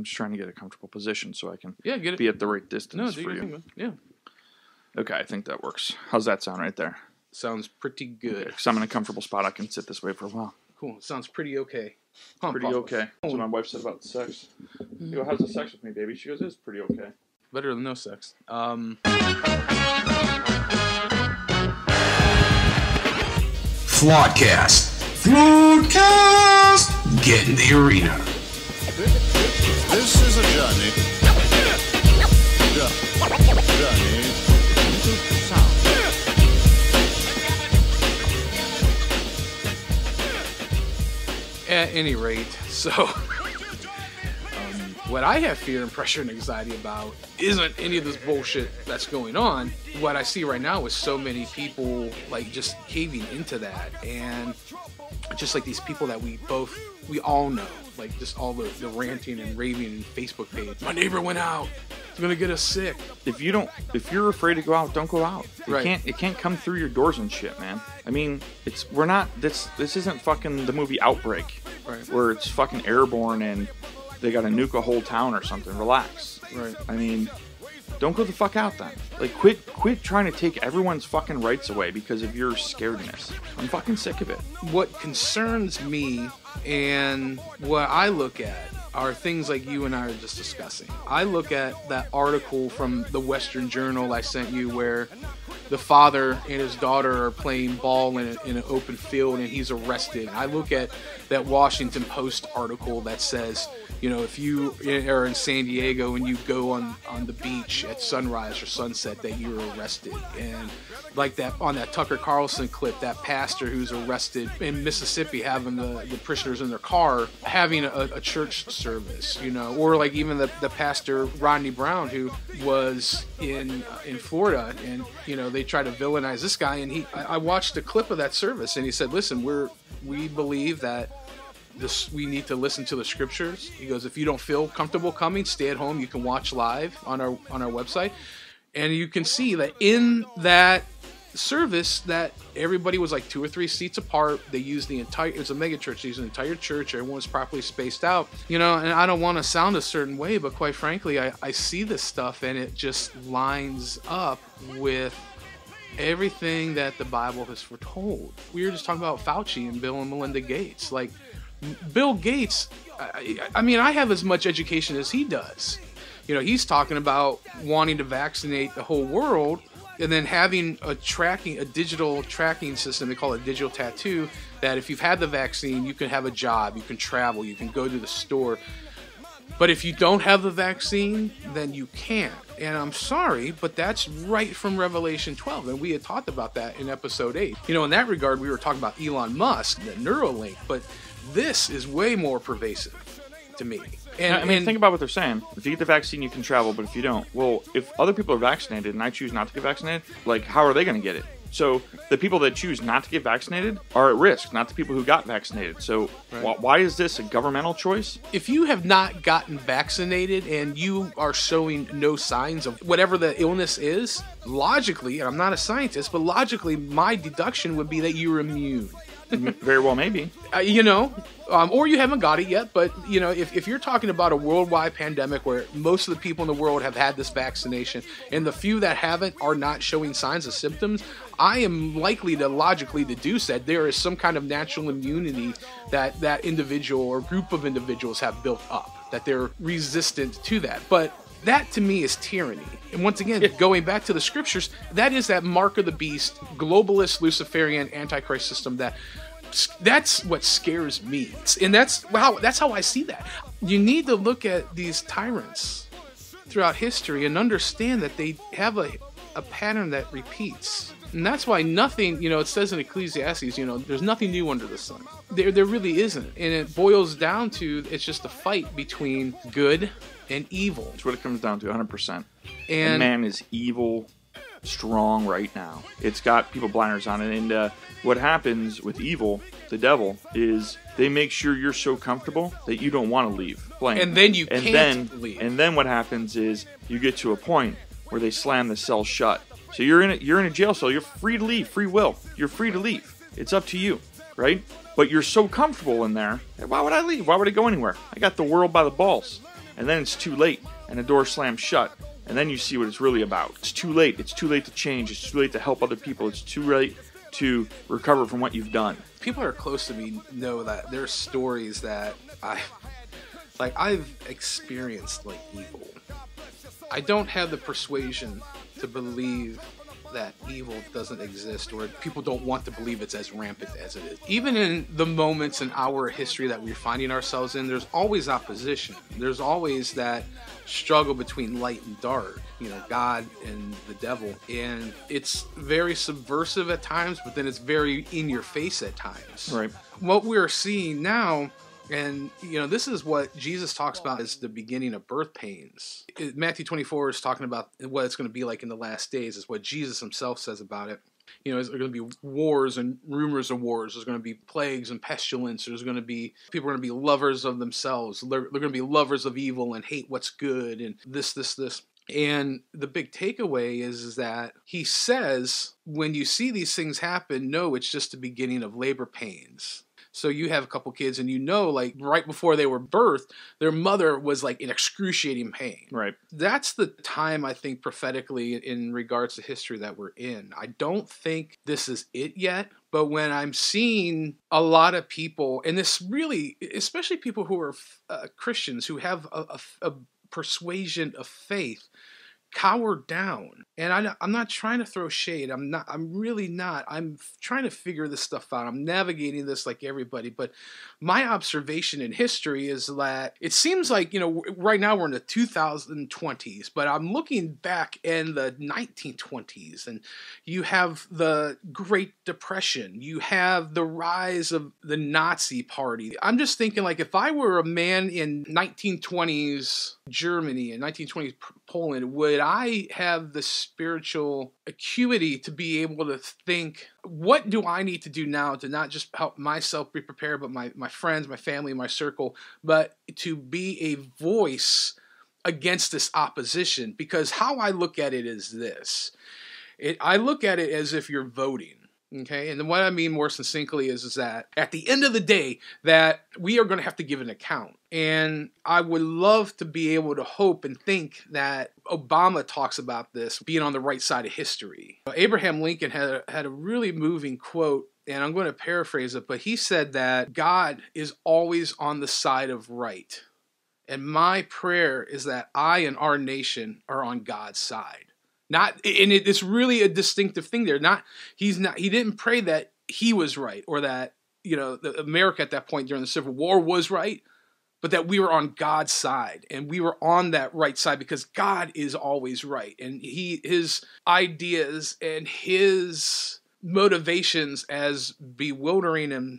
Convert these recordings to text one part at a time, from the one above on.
I'm just trying to get a comfortable position so I can get it. be at the right distance for you. Thing, yeah. Okay, I think that works. How's that sound right there? Sounds pretty good. Because I'm in a comfortable spot, I can sit this way for a while. Cool. Sounds pretty okay. Pretty okay. That's what my wife said about sex. You go, how's the sex with me, baby? She goes, it's pretty okay. Better than no sex. Flawedcast. Flawedcast. Get in the arena. This is a journey. Journey into sound. At any rate, so what I have fear and pressure and anxiety about isn't any of this bullshit that's going on. What I see right now is so many people like just caving into that, and just like these people that we all know, like just all the ranting and raving in Facebook page. My neighbor went out. It's gonna get us sick. If you're afraid to go out, don't go out. It can't come through your doors and shit, man. I mean, this isn't fucking the movie Outbreak, right? Where it's fucking airborne and they gotta nuke a whole town or something. Relax. Right. I mean, don't go the fuck out then. Like, quit trying to take everyone's fucking rights away because of your scaredness. I'm fucking sick of it. What concerns me and what I look at are things like you and I are just discussing. I look at that article from the Western Journal I sent you where the father and his daughter are playing ball in an open field and he's arrested. I look at that Washington Post article that says, you know, if you are in San Diego and you go on the beach at sunrise or sunset, that you're arrested. And like that on that Tucker Carlson clip, that pastor who's arrested in Mississippi having the parishioners in their car having a church service, you know, or like even the pastor Rodney Brown who was in Florida, and you know they try to villainize this guy, and I watched a clip of that service, and he said, listen, we believe that we need to listen to the scriptures. He goes, if you don't feel comfortable coming, stay at home. You can watch live on our website, and you can see that in that service that everybody was like 2 or 3 seats apart. They used it's a mega church. They used the entire church. Everyone was properly spaced out, you know, and I don't want to sound a certain way, but quite frankly, I see this stuff and it just lines up with everything that the Bible has foretold. We were just talking about Fauci and Bill and Melinda Gates. Like, Bill Gates, I mean, I have as much education as he does. You know, he's talking about wanting to vaccinate the whole world and then having a digital tracking system. They call it digital tattoo, that if you've had the vaccine, you can have a job, you can travel, you can go to the store. But if you don't have the vaccine, then you can't. And I'm sorry, but that's right from Revelation 12. And we had talked about that in episode 8. You know, in that regard, we were talking about Elon Musk, the Neuralink, but this is way more pervasive to me. And I mean, think about what they're saying. If you get the vaccine, you can travel, but if you don't, well, if other people are vaccinated and I choose not to get vaccinated, like, how are they going to get it? So the people that choose not to get vaccinated are at risk, not the people who got vaccinated. So why is this a governmental choice? If you have not gotten vaccinated and you are showing no signs of whatever the illness is, logically, and I'm not a scientist, but logically, my deduction would be that you're immune. Very well, maybe. You know, or you haven't got it yet, but, you know, if you're talking about a worldwide pandemic where most of the people in the world have had this vaccination and the few that haven't are not showing signs of symptoms, I am likely to logically deduce that there is some kind of natural immunity that individual or group of individuals have built up, that they're resistant to that. But that, to me, is tyranny. And once again, going back to the scriptures, that is that mark of the beast, globalist, Luciferian, antichrist system that's what scares me. And that's how I see that. You need to look at these tyrants throughout history and understand that they have a pattern that repeats. And that's why nothing, you know, it says in Ecclesiastes, you know, there's nothing new under the sun. There really isn't. And it boils down to, it's just a fight between good and evil. That's what it comes down to, 100%. And man is evil, strong right now. It's got people blinders on it. And what happens with evil, the devil, is they make sure you're so comfortable that you don't want to leave playing. And then you can't leave. And then what happens is you get to a point where they slam the cell shut. So you're in a jail cell. You're free to leave, free will. You're free to leave. It's up to you, right? But you're so comfortable in there. Why would I leave? Why would I go anywhere? I got the world by the balls. and then it's too late, and the door slams shut, and then you see what it's really about. It's too late. It's too late to change. It's too late to help other people. It's too late to recover from what you've done. People that are close to me know that there's stories that I've experienced like evil. I don't have the persuasion to believe that evil doesn't exist, or people don't want to believe it's as rampant as it is. Even in the moments in our history that we're finding ourselves in, there's always opposition. There's always that struggle between light and dark, God and the devil. And it's very subversive at times, but then it's very in your face at times. Right. What we're seeing now, and, this is what Jesus talks about as the beginning of birth pains. Matthew 24 is talking about what it's going to be like in the last days, is what Jesus himself says about it. There's going to be wars and rumors of wars. There's going to be plagues and pestilence. There's going to be, people are going to be lovers of themselves. They're going to be lovers of evil and hate what's good and this. And the big takeaway is that he says, when you see these things happen, no, it's just the beginning of labor pains. So you have a couple kids and like right before they were birthed, their mother was like in excruciating pain. Right. That's the time, I think, prophetically in regards to history that we're in. I don't think this is it yet, but when I'm seeing a lot of people, and this really, especially people who are Christians who have a persuasion of faith, cower down. And I'm not trying to throw shade. I'm really not. I'm trying to figure this stuff out. I'm navigating this like everybody. But my observation in history is that it seems like, right now we're in the 2020s, but I'm looking back in the 1920s, and you have the Great Depression. You have the rise of the Nazi Party. I'm just thinking, like, if I were a man in 1920s Germany and 1920s Poland, would I have the spiritual acuity to be able to think, what do I need to do now to not just help myself be prepared, but my friends, my family, my circle, but to be a voice against this opposition? Because how I look at it is this. I look at it as if you're voting. Okay, and what I mean more succinctly is that at the end of the day, that we are going to have to give an account. And I would love to be able to hope and think that Obama talks about this being on the right side of history. Abraham Lincoln had a really moving quote, and I'm going to paraphrase it, but he said that God is always on the side of right. And my prayer is that I and our nation are on God's side. It's really a distinctive thing there. He didn't pray that he was right, or that, America at that point during the Civil War was right, but that we were on God's side, and we were on that right side because God is always right. And his ideas and his motivations, as bewildering and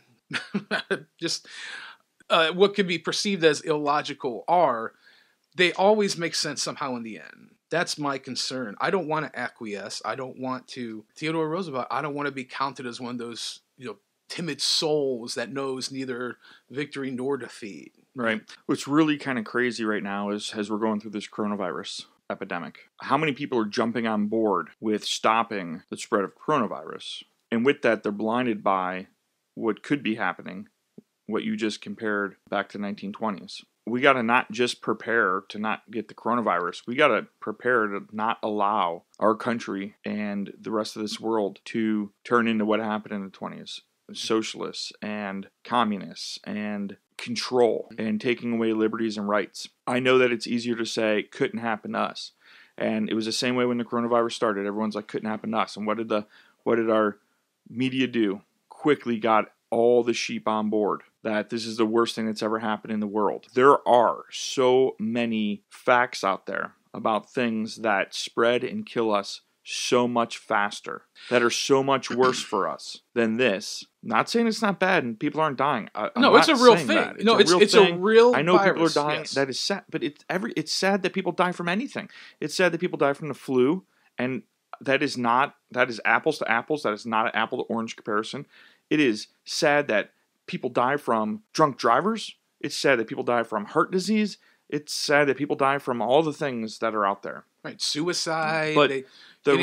just what could be perceived as illogical they always make sense somehow in the end. That's my concern. I don't want to acquiesce. I don't want to, Theodore Roosevelt, I don't want to be counted as one of those, timid souls that knows neither victory nor defeat. Right. What's really kind of crazy right now is, as we're going through this coronavirus epidemic, how many people are jumping on board with stopping the spread of coronavirus? And with that, they're blinded by what could be happening, what you just compared back to 1920s. We got to not just prepare to not get the coronavirus. We got to prepare to not allow our country and the rest of this world to turn into what happened in the 20s. Socialists and communists and control and taking away liberties and rights. I know that it's easier to say couldn't happen to us. And it was the same way when the coronavirus started. Everyone's like, couldn't happen to us. And what did our media do? Quickly got all the sheep on board that this is the worst thing that's ever happened in the world. There are so many facts out there about things that spread and kill us so much faster, that are so much worse for us than this. Not saying it's not bad and people aren't dying. No, it's a real thing. It's a real I know virus. People are dying. Yes. That is sad, but it's sad that people die from anything. It's sad that people die from the flu, and that is apples to apples. That is not an apple to orange comparison. It is sad that people die from drunk drivers. It's sad that people die from heart disease. It's sad that people die from all the things that are out there. Right, suicide. But the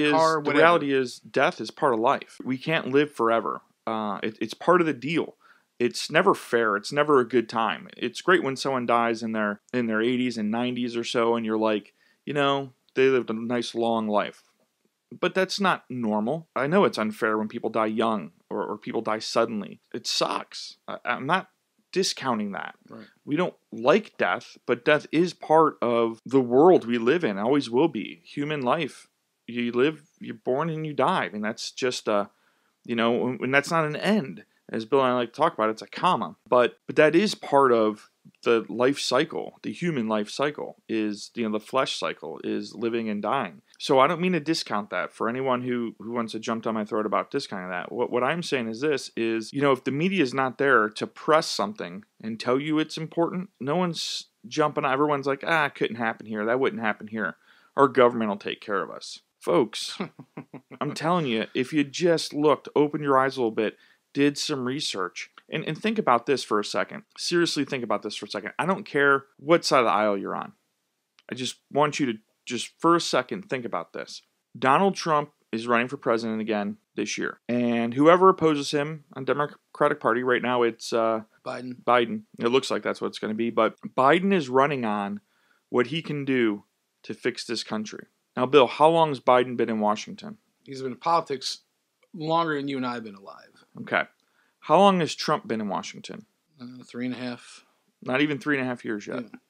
reality is death is part of life. We can't live forever. It's part of the deal. it's never fair. It's never a good time. It's great when someone dies in their 80s and 90s or so, and you're like, they lived a nice long life. But that's not normal. I know it's unfair when people die young or people die suddenly. It sucks. I'm not discounting that. Right. We don't like death, but death is part of the world we live in. Always will be. Human life. You live, you're born, and you die. I mean, that's just and that's not an end. As Bill and I like to talk about, it's a comma. But that is part of the life cycle. The human life cycle is, the flesh cycle is living and dying. So I don't mean to discount that for anyone who wants to jump down my throat about discounting that. What I'm saying is this is, if the media is not there to press something and tell you it's important, no one's jumping on. Everyone's like, it couldn't happen here. That wouldn't happen here. Our government will take care of us. Folks, I'm telling you, if you just looked, opened your eyes a little bit, did some research, and think about this for a second. Seriously think about this for a second. I don't care what side of the aisle you're on. I just want you to just for a second think about this. Donald Trump is running for president again this year. And whoever opposes him on Democratic Party, right now it's Biden. It looks like that's what it's going to be. But Biden is running on what he can do to fix this country. Now, Bill, how long has Biden been in Washington? He's been in politics longer than you and I have been alive. Okay. How long has Trump been in Washington? 3.5. Not even 3.5 years yet. Yeah.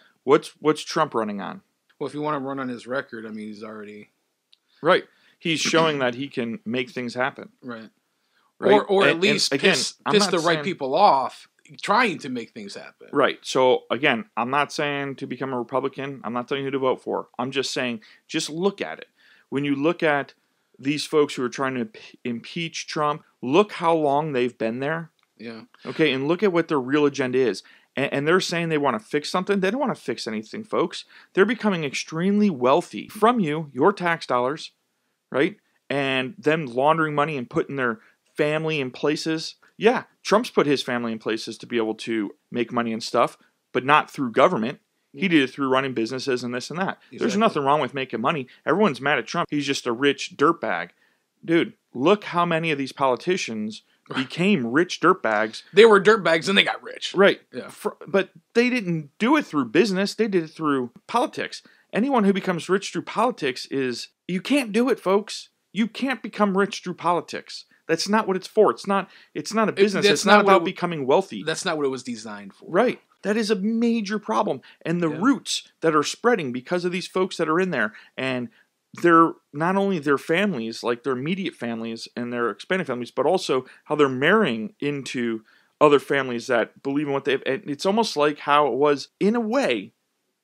What's Trump running on? Well, if you want to run on his record, I mean, he's already... Right. He's showing that he can make things happen. Right. Right? Or at least piss the right people off trying to make things happen. Right. So, again, I'm not saying to become a Republican. I'm not telling you who to vote for. I'm just saying, just look at it. When you look at these folks who are trying to impeach Trump, look how long they've been there. Yeah. Okay, and look at what their real agenda is. And they're saying they want to fix something. They don't want to fix anything, folks. They're becoming extremely wealthy from you, your tax dollars, right? And them laundering money and putting their family in places. Yeah, Trump's put his family in places to be able to make money and stuff, but not through government. He did it through running businesses and this and that. Exactly. There's nothing wrong with making money. Everyone's mad at Trump. He's just a rich dirtbag. Dude, look how many of these politicians became rich dirtbags. They were dirtbags and they got rich. Right. Yeah. But they didn't do it through business. They did it through politics. Anyone who becomes rich through politics you can't do it, folks. You can't become rich through politics. That's not what it's for. It's not a business. It's not about becoming wealthy. That's not what it was designed for. Right. That is a major problem. And the roots that are spreading because of these folks that are in there, and they're not only their families, like their immediate families and their expanded families, but also how they're marrying into other families that believe in what they've. And it's almost like how it was in a way,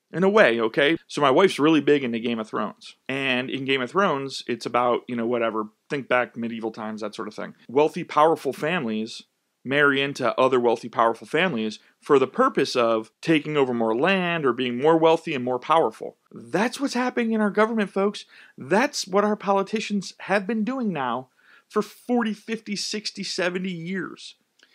okay? So my wife's really big into Game of Thrones. And in Game of Thrones, it's about, whatever, think back medieval times, that sort of thing. Wealthy, powerful families marry into other wealthy, powerful families for the purpose of taking over more land or being more wealthy and more powerful. That's what's happening in our government, folks. That's what our politicians have been doing now for 40, 50, 60, 70 years.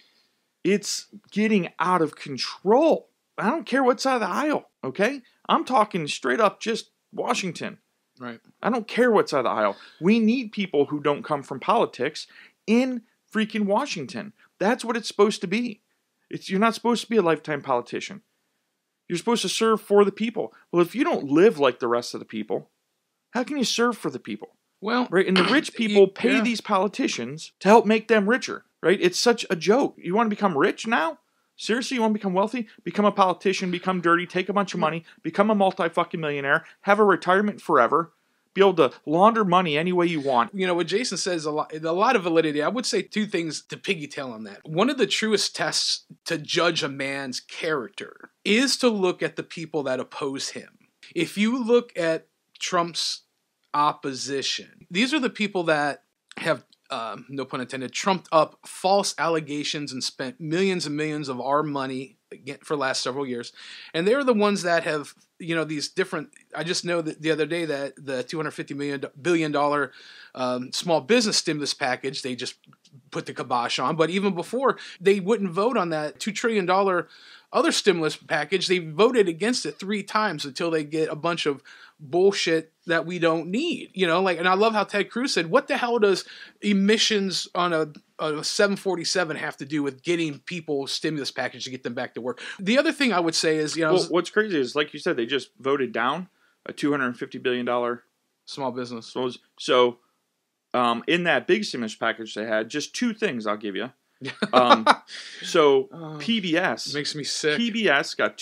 It's getting out of control. I don't care what side of the aisle, okay? I'm talking straight up just Washington. Right. I don't care what side of the aisle. We need people who don't come from politics in freaking Washington. That's what it's supposed to be. You're not supposed to be a lifetime politician. You're supposed to serve for the people. Well, if you don't live like the rest of the people, how can you serve for the people? Well, right? And the rich people pay these politicians to help make them richer, right? It's such a joke. You want to become rich now? Seriously, you want to become wealthy? Become a politician, become dirty, take a bunch of money, become a multi-fucking-millionaire, have a retirement forever, be able to launder money any way you want. What Jason says, a lot of validity. I would say two things to piggytail on that. One of the truest tests to judge a man's character is to look at the people that oppose him. If you look at Trump's opposition, these are the people that have, no pun intended, trumped up false allegations and spent millions and millions of our money for the last several years. And they're the ones that have, these different, I just know that the other day that the $250 billion small business stimulus package, they just put the kibosh on. But even before, they wouldn't vote on that $2 trillion other stimulus package, they voted against it 3 times until they get a bunch of bullshit that we don't need. You know, like, and I love how Ted Cruz said, what the hell does emissions on a 747 have to do with getting people stimulus package to get them back to work? The other thing I would say is, you know, well, what's crazy is, like you said, they just voted down a $250 billion small business. So, in that big stimulus package they had, just 2 things I'll give you. PBS makes me sick. PBS got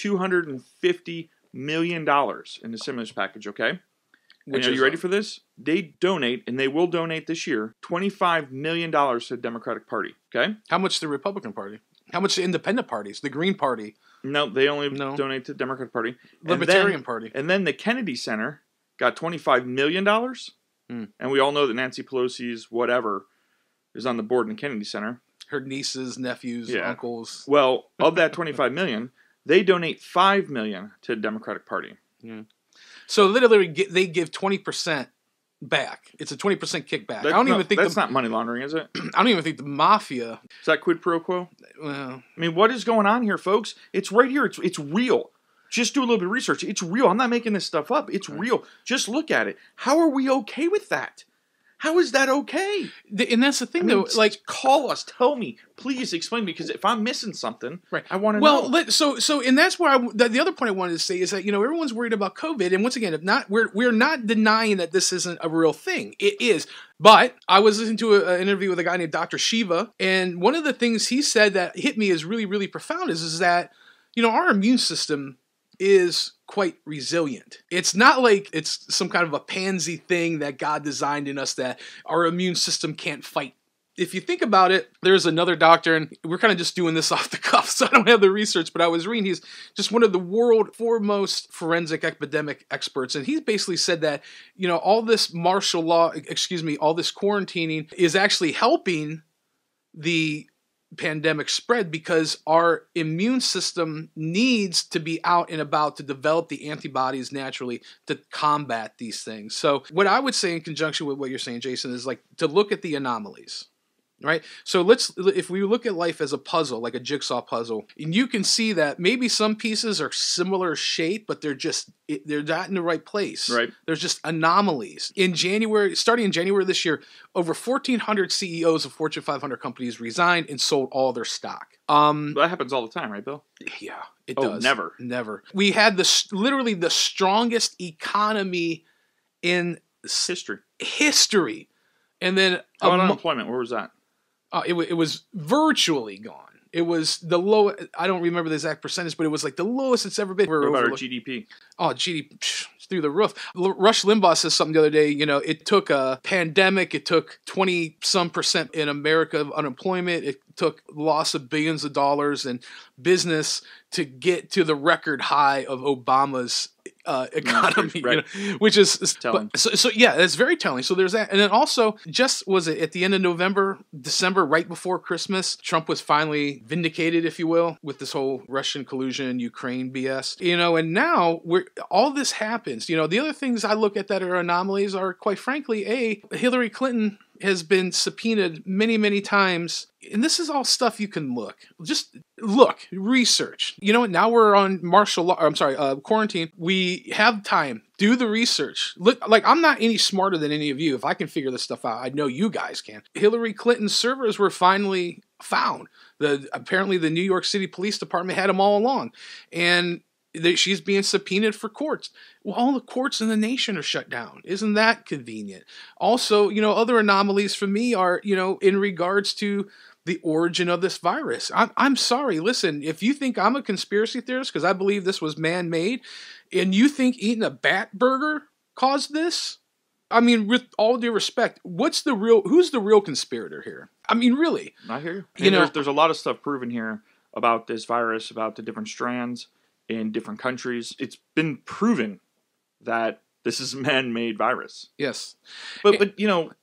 $250 million in the stimulus package. Okay, and are you ready for this? They donate, and they will donate this year, $25 million to the Democratic Party. Okay, how much the Republican Party? How much the independent parties? The Green Party? No, they only donate to the Democratic Party. Libertarian Party. And then the Kennedy Center got $25 million. And we all know that Nancy Pelosi's whatever is on the board in the Kennedy Center. Her nieces, nephews, uncles. Well, of that $25 million, they donate $5 million to the Democratic Party. Yeah. So literally, they give 20% back. It's a 20% kickback. I don't even think that's not money laundering, is it? I don't even think the mafia. Is that quid pro quo? Well, I mean, what is going on here, folks? It's right here. It's real. Just do a little bit of research. It's real. I'm not making this stuff up. It's real. Just look at it. How are we okay with that? How is that okay? And that's the thing, though. Like, call us. Tell me. Please explain. Because if I'm missing something, I want to know. Well, so, and that's where the other point I wanted to say is that, you know, everyone's worried about COVID, and once again, we're not denying that this isn't a real thing. It is. But I was listening to an interview with a guy named Dr. Shiva, and one of the things he said that hit me as really, really profound is that, you know, our immune system is quite resilient. It's not like it's some kind of a pansy thing that God designed in us that our immune system can't fight. If you think about it, there's another doctor, and we're kind of just doing this off the cuff, so I don't have the research, but I was reading, he's just one of the world foremost forensic epidemic experts, and he's basically said that, you know, all this martial law, all this quarantining is actually helping the pandemic spread because our immune system needs to be out and about to develop the antibodies naturally to combat these things. So what I would say in conjunction with what you're saying, Jason, is like to look at the anomalies. Right? So if we look at life as a puzzle, like a jigsaw puzzle, and you can see that maybe some pieces are similar shape, but they're not in the right place. Right. There's just anomalies. Starting in January this year, over 1,400 CEOs of Fortune 500 companies resigned and sold all their stock. That happens all the time, right, Bill? Yeah, it does. Never. We had literally the strongest economy in history. And then unemployment, where was that? It was virtually gone. It was the low. I don't remember the exact percentage, but it was like the lowest it's ever been. What about our GDP? Oh, GDP through the roof. Rush Limbaugh says something the other day. You know, it took a pandemic. It took 20% in America of unemployment. It took loss of billions of dollars in business to get to the record high of Obama's economy, right. You know, which is telling. So yeah, that's very telling. So there's that. And then also, just was it at the end of December, right before Christmas, Trump was finally vindicated, if you will, with this whole Russian collusion, Ukraine BS, you know, and now all this happens. You know, the other things I look at that are anomalies are, quite frankly, Hillary Clinton has been subpoenaed many, many times. And this is all stuff you can just look, research. You know what? Now we're on quarantine. We have time. Do the research. Look, like, I'm not any smarter than any of you. If I can figure this stuff out, I know you guys can. Hillary Clinton's servers were finally found. Apparently the New York City Police Department had them all along. And she's being subpoenaed for courts. Well, all the courts in the nation are shut down. Isn't that convenient? Also, you know, other anomalies for me are, you know, in regards to the origin of this virus. I'm sorry. Listen, if you think I'm a conspiracy theorist because I believe this was man-made, and you think eating a bat burger caused this, I mean, with all due respect, who's the real conspirator here? I mean, really. I hear you. You know, there's a lot of stuff proven here about this virus, about the different strands in different countries. It's been proven that this is a man-made virus. Yes, but you know,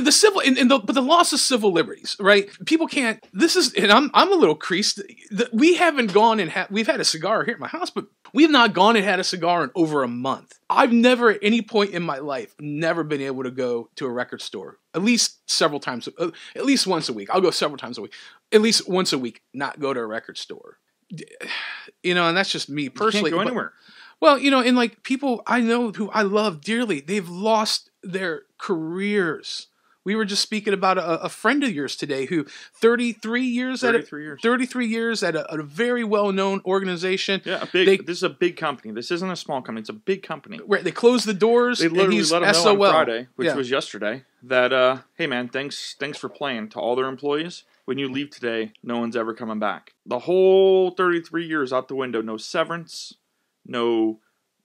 but the loss of civil liberties, right? People can't. This is, and I'm a little creased. We haven't gone and we've had a cigar here at my house, but we have not gone and had a cigar in over a month. I've never, at any point in my life, never been able to go to a record store. At least several times, at least once a week. I'll go several times a week. At least once a week, not go to a record store. And that's just me personally. You can't go anywhere. Well, and like people I know who I love dearly, they've lost their careers. We were just speaking about a friend of yours today who 33 years at a very well-known organization. Yeah, this is a big company. This isn't a small company. It's a big company. Right, they closed the doors. They literally let him know on Friday, which Yeah. was yesterday, that hey man, thanks for playing to all their employees. When you leave today, no one's ever coming back. The whole 33 years out the window. No severance, no,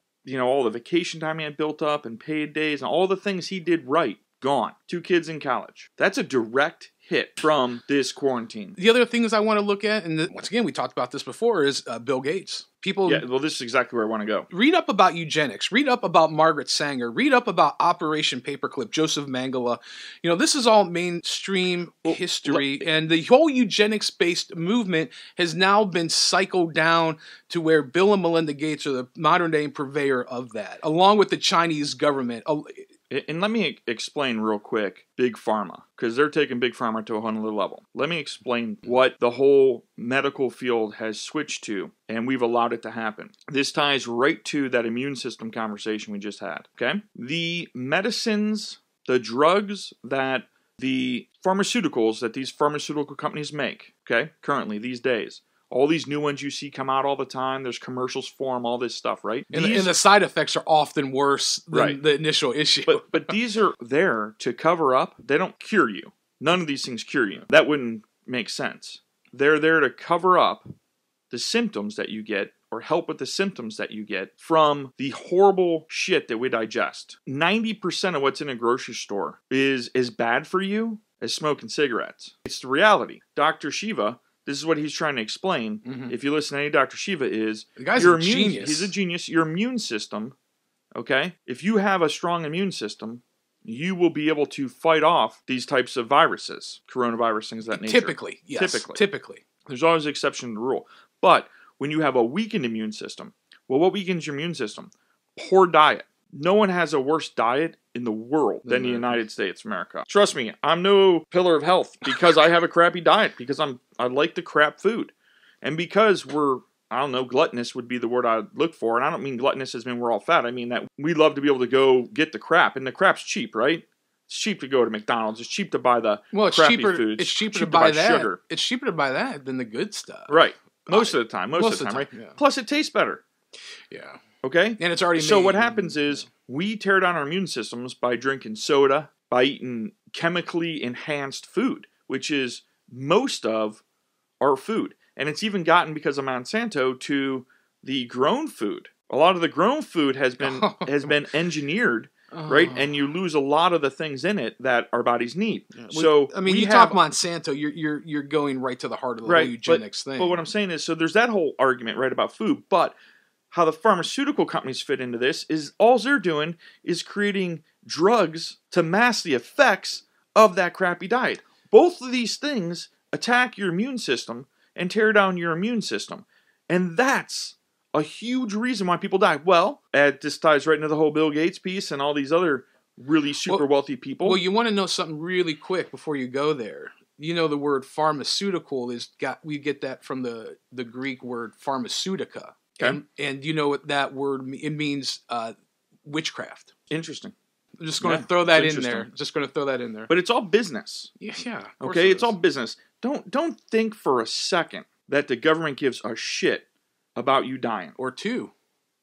all the vacation time he had built up and paid days and all the things he did right. Gone. 2 kids in college. That's a direct hit from this quarantine. The other things I want to look at, and once again, we talked about this before, is Bill Gates. People, Yeah, well, this is exactly where I want to go. read up about eugenics. Read up about Margaret Sanger. Read up about Operation Paperclip, Joseph Mengele. This is all mainstream history, and the whole eugenics-based movement has now been cycled down to where Bill and Melinda Gates are the modern-day purveyor of that, along with the Chinese government. And let me explain real quick Big Pharma, because they're taking Big Pharma to a whole other level. Let me explain what the whole medical field has switched to, and we've allowed it to happen. This ties right to that immune system conversation we just had, okay? The medicines, the drugs that the pharmaceuticals that these pharmaceutical companies make, okay, currently, these days, all these new ones you see come out all the time. There's commercials for them, all this stuff, right? And the side effects are often worse than the initial issue. But these are there to cover up. They don't cure you. None of these things cure you. That wouldn't make sense. They're there to cover up the symptoms that you get or help with the symptoms that you get from the horrible shit that we digest. 90% of what's in a grocery store is as bad for you as smoking cigarettes. It's the reality. Dr. Shiva, this is what he's trying to explain. Mhm. If you listen to any Dr. Shiva is, The guy's a genius. He's a genius. Your immune system, okay? If you have a strong immune system, you will be able to fight off these types of viruses, coronavirus, things of that nature. Typically, yes. Typically. There's always an exception to the rule. But when you have a weakened immune system, well, what weakens your immune system? Poor diet. No one has a worse diet in the world than the United States, America. Trust me, I'm no pillar of health because I have a crappy diet, because I like the crap food. And because gluttonous would be the word I'd look for. And I don't mean gluttonous as in we're all fat. I mean that we love to be able to go get the crap. And the crap's cheap, right? It's cheap to go to McDonald's. It's cheap to buy the crappy food. It's cheaper to buy that. Sugar. It's cheaper to buy that than the good stuff. Right. Most of the time, right? Yeah. Plus, it tastes better. Yeah. Okay? And it's already made. So what happens is we tear down our immune systems by drinking soda, by eating chemically enhanced food, which is most of our food. And it's even gotten, because of Monsanto, to the grown food. A lot of the grown food has been engineered, right? And you lose a lot of the things in it that our bodies need. Yeah. So I mean, you talk Monsanto, you're going right to the heart of the whole eugenics thing. But what I'm saying is, so there's that whole argument, right, about food. But how the pharmaceutical companies fit into this is all they're doing is creating drugs to mask the effects of that crappy diet. Both of these things attack your immune system and tear down your immune system. And that's a huge reason why people die. Well, this ties right into the whole Bill Gates piece and all these other really super wealthy people. Well, you want to know something really quick before you go there. You know, the word pharmaceutical we get that from the Greek word pharmaceutica. Okay. And you know what that word it means? Witchcraft. Interesting. I'm just going to throw that in there. But it's all business. Yeah. Okay, it's all business. Don't think for a second that the government gives a shit about you dying. Or two.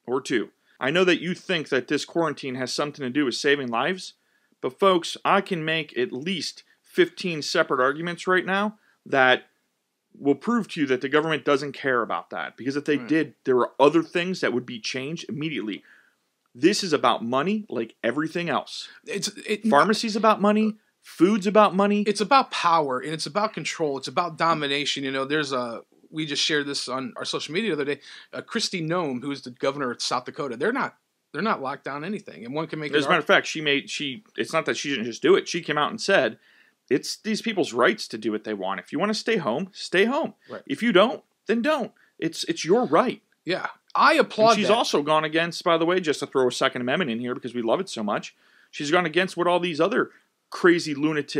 I know that you think that this quarantine has something to do with saving lives, but folks, I can make at least 15 separate arguments right now that will prove to you that the government doesn't care about that. Because if they did, there are other things that would be changed immediately. This is about money like everything else. Pharmacy's about money. Food's about money. It's about power, and it's about control. It's about domination. You know, we just shared this on our social media the other day. Kristi Noem, who is the governor of South Dakota, they're not locked down anything. And one can make As a matter of fact, it's not that she didn't just do it. She came out and said, it's these people's rights to do what they want. If you want to stay home, stay home. Right. If you don't, then don't. It's your right. Yeah. I applaud She's also gone against, by the way, just to throw a Second Amendment in here because we love it so much, she's gone against what all these other crazy lunatic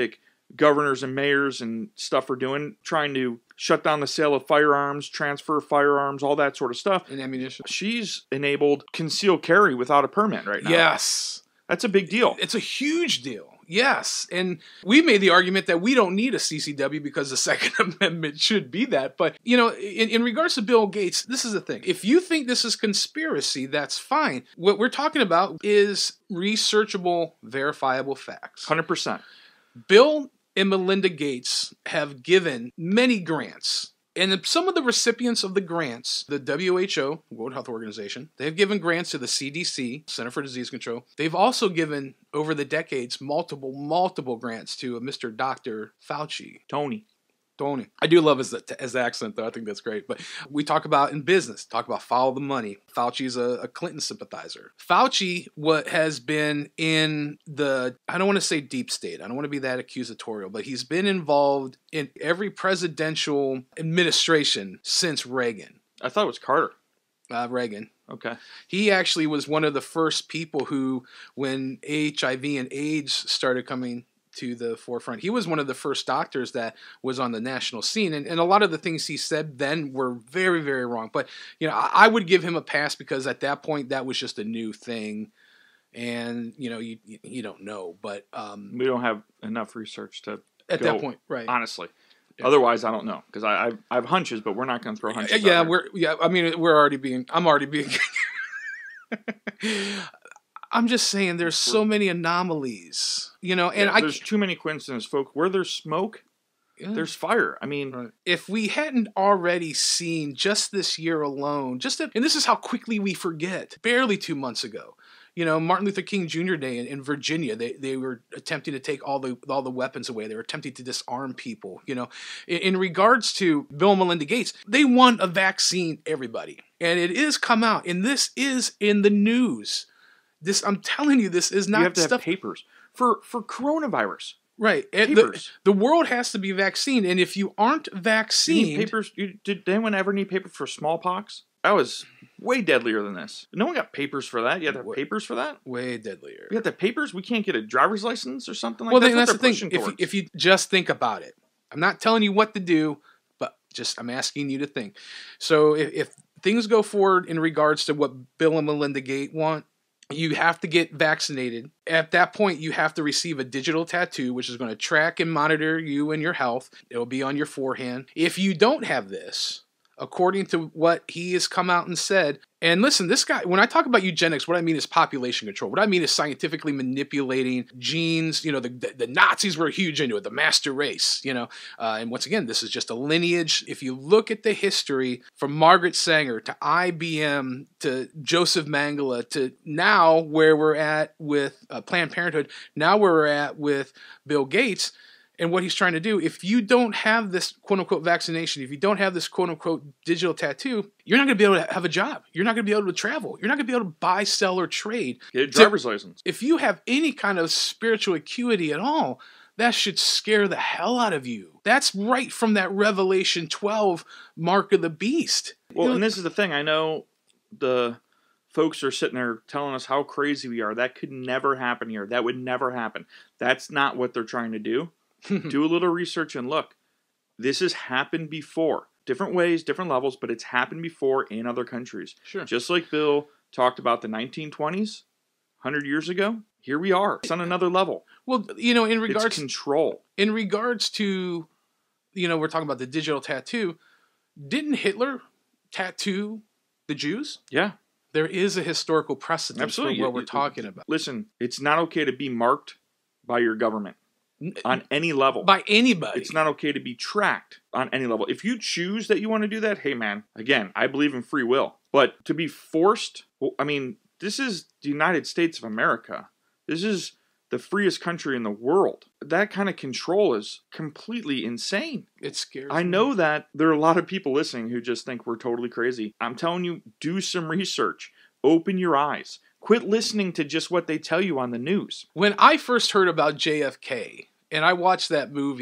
governors and mayors and stuff are doing, trying to shut down the sale of firearms, transfer firearms, all that sort of stuff. And ammunition. She's enabled concealed carry without a permit right now. Yes. That's a big deal. It's a huge deal. Yes. And we made the argument that we don't need a CCW because the Second Amendment should be that. But, in regards to Bill Gates, this is the thing. If you think this is conspiracy, that's fine. What we're talking about is researchable, verifiable facts. 100%. Bill and Melinda Gates have given many grants. And some of the recipients of the grants, the WHO, World Health Organization, they've given grants to the CDC, Center for Disease Control. They've also given, over the decades, multiple grants to Mr. Dr. Fauci. Tony. I do love his accent, though. I think that's great. But we talk about in business, talk about follow the money. Fauci's a Clinton sympathizer. Fauci, what has been in the, I don't want to say deep state. I don't want to be that accusatorial, but he's been involved in every presidential administration since Reagan. I thought it was Carter. Reagan. Okay. He actually was one of the first people who, when HIV and AIDS started coming to the forefront, he was one of the first doctors that was on the national scene, and a lot of the things he said then were very, very wrong. But I would give him a pass because at that point that was just a new thing, and you don't know. But we don't have enough research to at that point, right? Honestly, otherwise I don't know because I have hunches, but we're not going to throw hunches. Yeah, I'm already being. I'm just saying there's so many anomalies, and there's too many coincidences, folk. Where there's smoke, there's fire. I mean, right. If we hadn't already seen just this year alone, and this is how quickly we forget, barely 2 months ago, Martin Luther King Jr. Day in Virginia, they were attempting to take all the weapons away. They were attempting to disarm people. In regards to Bill and Melinda Gates, they want a vaccine, everybody, and it is come out, and this is in the news. This, I'm telling you, this is not. You have to stuff. have papers for coronavirus. Right. Papers. The world has to be vaccinated, and if you aren't vaccinated, you need papers. Did anyone ever need papers for smallpox? That was way deadlier than this. No one got papers for that. You had to have papers for that. Way deadlier. You have to have papers. We can't get a driver's license or something like that. Well, that's the thing. If you just think about it, I'm not telling you what to do, but I'm asking you to think. So if things go forward in regards to what Bill and Melinda Gates want, you have to get vaccinated. At that point, you have to receive a digital tattoo, which is going to track and monitor you and your health. It'll be on your forehand. If you don't have this, according to what he has come out and said, and listen, this guy, when I talk about eugenics, what I mean is population control. What I mean is scientifically manipulating genes. The Nazis were huge into it, the master race, and once again, this is just a lineage. If you look at the history from Margaret Sanger to IBM to Joseph Mengele to now where we're at with Planned Parenthood, now where we're at with Bill Gates, and what he's trying to do, if you don't have this quote-unquote vaccination, if you don't have this quote-unquote digital tattoo, you're not going to be able to have a job. You're not going to be able to travel. You're not going to be able to buy, sell, or trade. Get a driver's license. If you have any kind of spiritual acuity at all, that should scare the hell out of you. That's right from that Revelation 12 mark of the beast. Well, and this is the thing. I know the folks are sitting there telling us how crazy we are. That could never happen here. That would never happen. That's not what they're trying to do. Do a little research and look. This has happened before. Different ways, different levels, but it's happened before in other countries. Sure. Just like Bill talked about the 1920s, 100 years ago, here we are. It's on another level. Well, in regards... It's control. In regards to, we're talking about the digital tattoo, didn't Hitler tattoo the Jews? Yeah. There is a historical precedent Absolutely. for what we're talking about. Listen, it's not okay to be marked by your government. On any level. By anybody. It's not okay to be tracked on any level. If you choose that you want to do that, hey man, again, I believe in free will. But to be forced, this is the United States of America. This is the freest country in the world. That kind of control is completely insane. It scares I me. know that there are a lot of people listening who just think we're totally crazy. I'm telling you, do some research. Open your eyes. Quit listening to just what they tell you on the news. When I first heard about JFK and I watched that movie,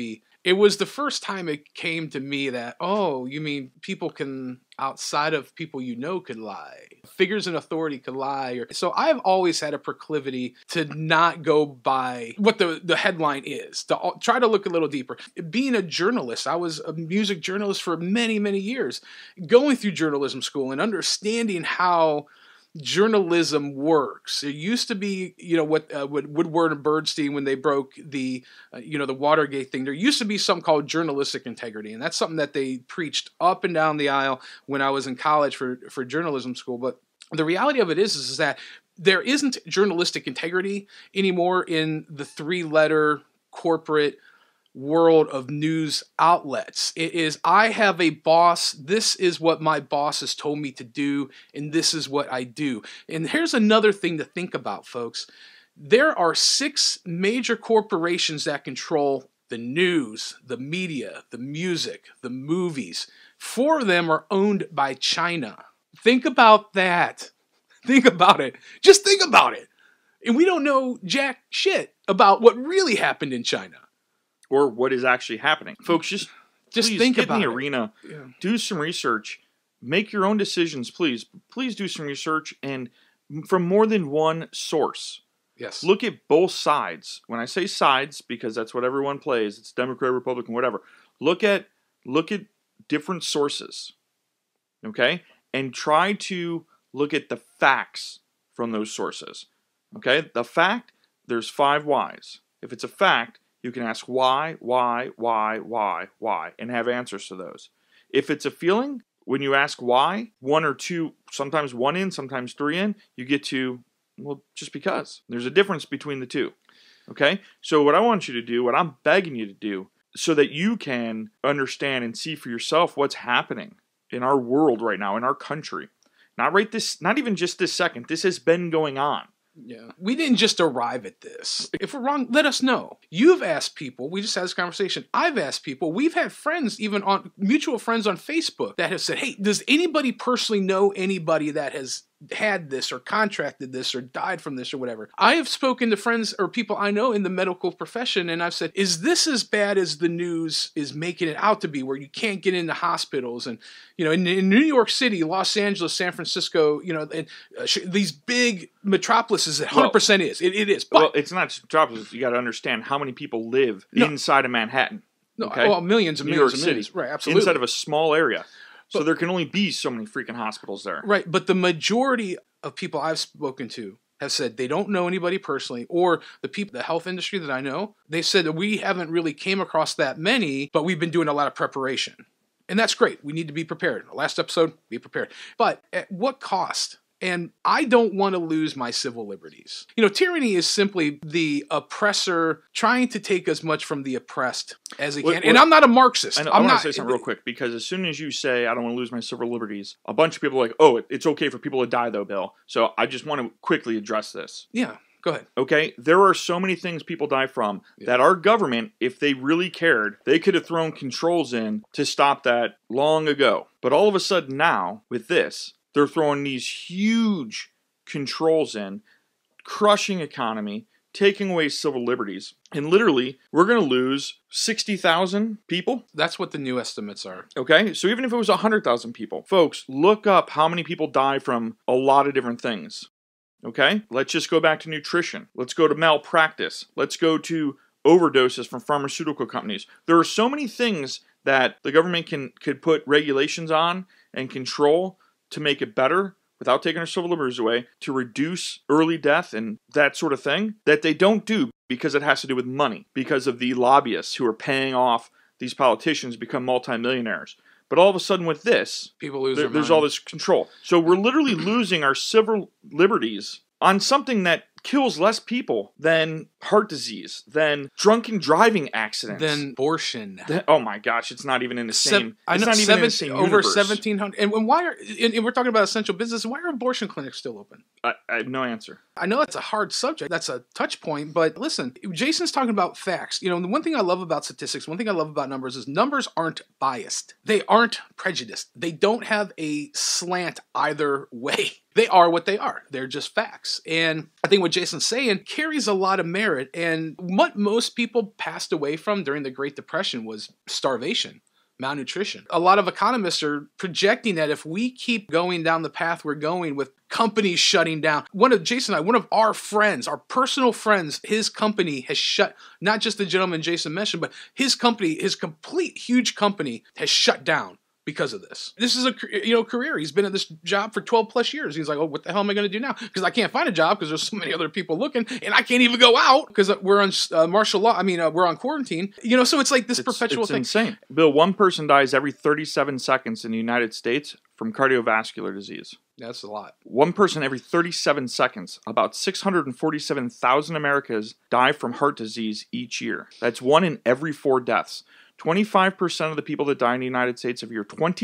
It was the first time it came to me that, oh, you mean people can, outside of people you know, could lie. Figures in authority could lie. So I've always had a proclivity to not go by what the headline is, to try to look a little deeper. Being a journalist, I was a music journalist for many, many years. Going through journalism school and understanding how journalism works. It used to be, what Woodward and Bernstein, when they broke the Watergate thing, there used to be something called journalistic integrity. And that's something that they preached up and down the aisle when I was in college for journalism school. But the reality of it is that there isn't journalistic integrity anymore in the 3-letter corporate world of news outlets. It is, I have a boss, this is what my boss has told me to do, and this is what I do. And here's another thing to think about, folks. There are 6 major corporations that control the news, the media, the music, the movies. 4 of them are owned by China. Think about that. Think about it. Just think about it. And we don't know jack shit about what really happened in China. Or what is actually happening. Folks, just please think get about in the it. arena, Yeah. do some research, make your own decisions, please. Please do some research, and from more than one source. Yes. Look at both sides. When I say sides, because that's what everyone plays, it's Democrat, Republican, whatever. Look at different sources, okay? And try to look at the facts from those sources, okay? The fact, there's 5 whys. If it's a fact, you can ask why, and have answers to those. If it's a feeling, when you ask why, 1 or 2, sometimes 1 in, sometimes 3 in, you get to, well, just because. There's a difference between the 2. Okay? So what I want you to do, what I'm begging you to do, so that you can understand and see for yourself what's happening in our world right now, in our country. Not even just this second. This has been going on. Yeah. We didn't just arrive at this. If we're wrong, let us know. You've asked people. We just had this conversation. I've asked people. We've had friends, even on mutual friends on Facebook, that have said, hey, does anybody personally know anybody that has had this or contracted this or died from this or whatever? I have spoken to friends or people I know in the medical profession, and I've said, is this as bad as the news is making it out to be, where you can't get into hospitals? And, in New York City, Los Angeles, San Francisco, and these big metropolises, it 100% is. It is. But, well, it's not just metropolis. You got to understand how many people live inside of Manhattan. No, okay? well, millions and New millions York and millions. City, Right, absolutely. inside of a small area. So there can only be so many freaking hospitals there. Right, but the majority of people I've spoken to have said they don't know anybody personally, or the health industry that I know, they said that we haven't really came across that many, but we've been doing a lot of preparation. And that's great. We need to be prepared. Last episode, be prepared. But at what cost? And I don't want to lose my civil liberties. Tyranny is simply the oppressor trying to take as much from the oppressed as he can. And I'm not a Marxist. I want to say something real quick, because as soon as you say, I don't want to lose my civil liberties, a bunch of people are like, oh, it's okay for people to die though, Bill. So I just want to quickly address this. Yeah, go ahead. Okay, there are so many things people die from that our government, if they really cared, they could have thrown controls in to stop that long ago. But all of a sudden now, with this, they're throwing these huge controls in, crushing economy, taking away civil liberties. And literally, we're going to lose 60,000 people. That's what the new estimates are. Okay, so even if it was 100,000 people, folks, look up how many people die from a lot of different things. Okay, let's just go back to nutrition. Let's go to malpractice. Let's go to overdoses from pharmaceutical companies. There are so many things that the government could put regulations on and control to make it better without taking our civil liberties away, to reduce early death and that sort of thing, that they don't do because it has to do with money, because of the lobbyists who are paying off these politicians to become multimillionaires. But all of a sudden with this, people lose there's all this control. So we're literally losing our civil liberties on something that kills less people than heart disease, than drunken driving accidents, than abortion. Oh my gosh, it's not even in the same. I know, it's not even in the same over universe. 1,700. And we're talking about essential business. Why are abortion clinics still open? I have no answer. I know that's a hard subject. That's a touch point. But listen, Jason's talking about facts. The one thing I love about statistics, one thing I love about numbers is numbers aren't biased. They aren't prejudiced. They don't have a slant either way. They are what they are. They're just facts. And I think what Jason's saying carries a lot of merit. moderate. And what most people passed away from during the Great Depression was starvation, malnutrition. A lot of economists are projecting that if we keep going down the path we're going with companies shutting down, one of our friends, our personal friends, his company has shut, not just the gentleman Jason mentioned, but his company, his complete huge company has shut down because of this. This is a career. He's been at this job for 12 plus years. He's like, oh, what the hell am I going to do now? Because I can't find a job because there's so many other people looking, and I can't even go out because we're on martial law. We're on quarantine. So it's like this perpetual thing. It's insane. Bill, one person dies every 37 seconds in the United States from cardiovascular disease. That's a lot. One person every 37 seconds. About 647,000 Americans die from heart disease each year. That's 1 in every 4 deaths. 25% of the people that die in the United States every year,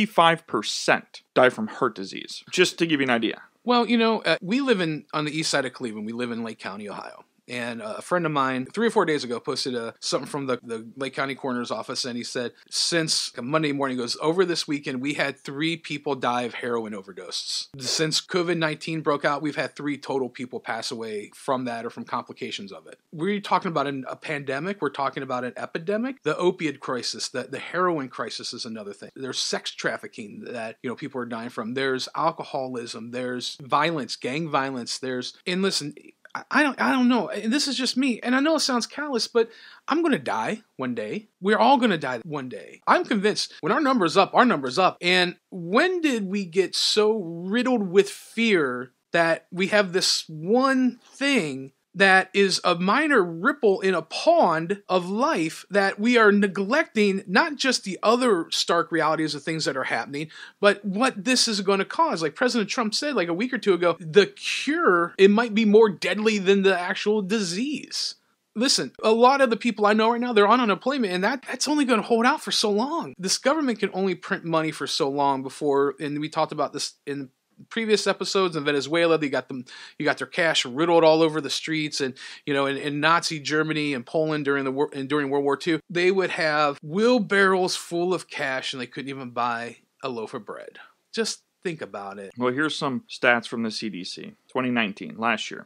25% die from heart disease. Just to give you an idea. Well, we live on the east side of Cleveland. We live in Lake County, Ohio. And a friend of mine 3 or 4 days ago posted something from the Lake County coroner's office, and he said, since Monday morning, he goes, over this weekend, we had 3 people die of heroin overdoses. Since COVID-19 broke out, we've had 3 total people pass away from that or from complications of it. We're talking about a pandemic. We're talking about an epidemic. The opioid crisis, the heroin crisis is another thing. There's sex trafficking that people are dying from. There's alcoholism. There's violence, gang violence. And listen, I don't know. And this is just me. And I know it sounds callous, but I'm going to die one day. We're all going to die one day. I'm convinced when our number's up, our number's up. And when did we get so riddled with fear that we have this one thing that is a minor ripple in a pond of life that we are neglecting not just the other stark realities of things that are happening, but what this is going to cause. Like President Trump said like a week or two ago, the cure, it might be more deadly than the actual disease. Listen, a lot of the people I know right now, they're on unemployment, and that's only going to hold out for so long. This government can only print money for so long before, and we talked about this in previous episodes. In Venezuela, you got their cash riddled all over the streets, and in Nazi Germany and Poland during World War II, they would have wheelbarrows full of cash and they couldn't even buy a loaf of bread. Just think about it. Well, here's some stats from the CDC. 2019, last year.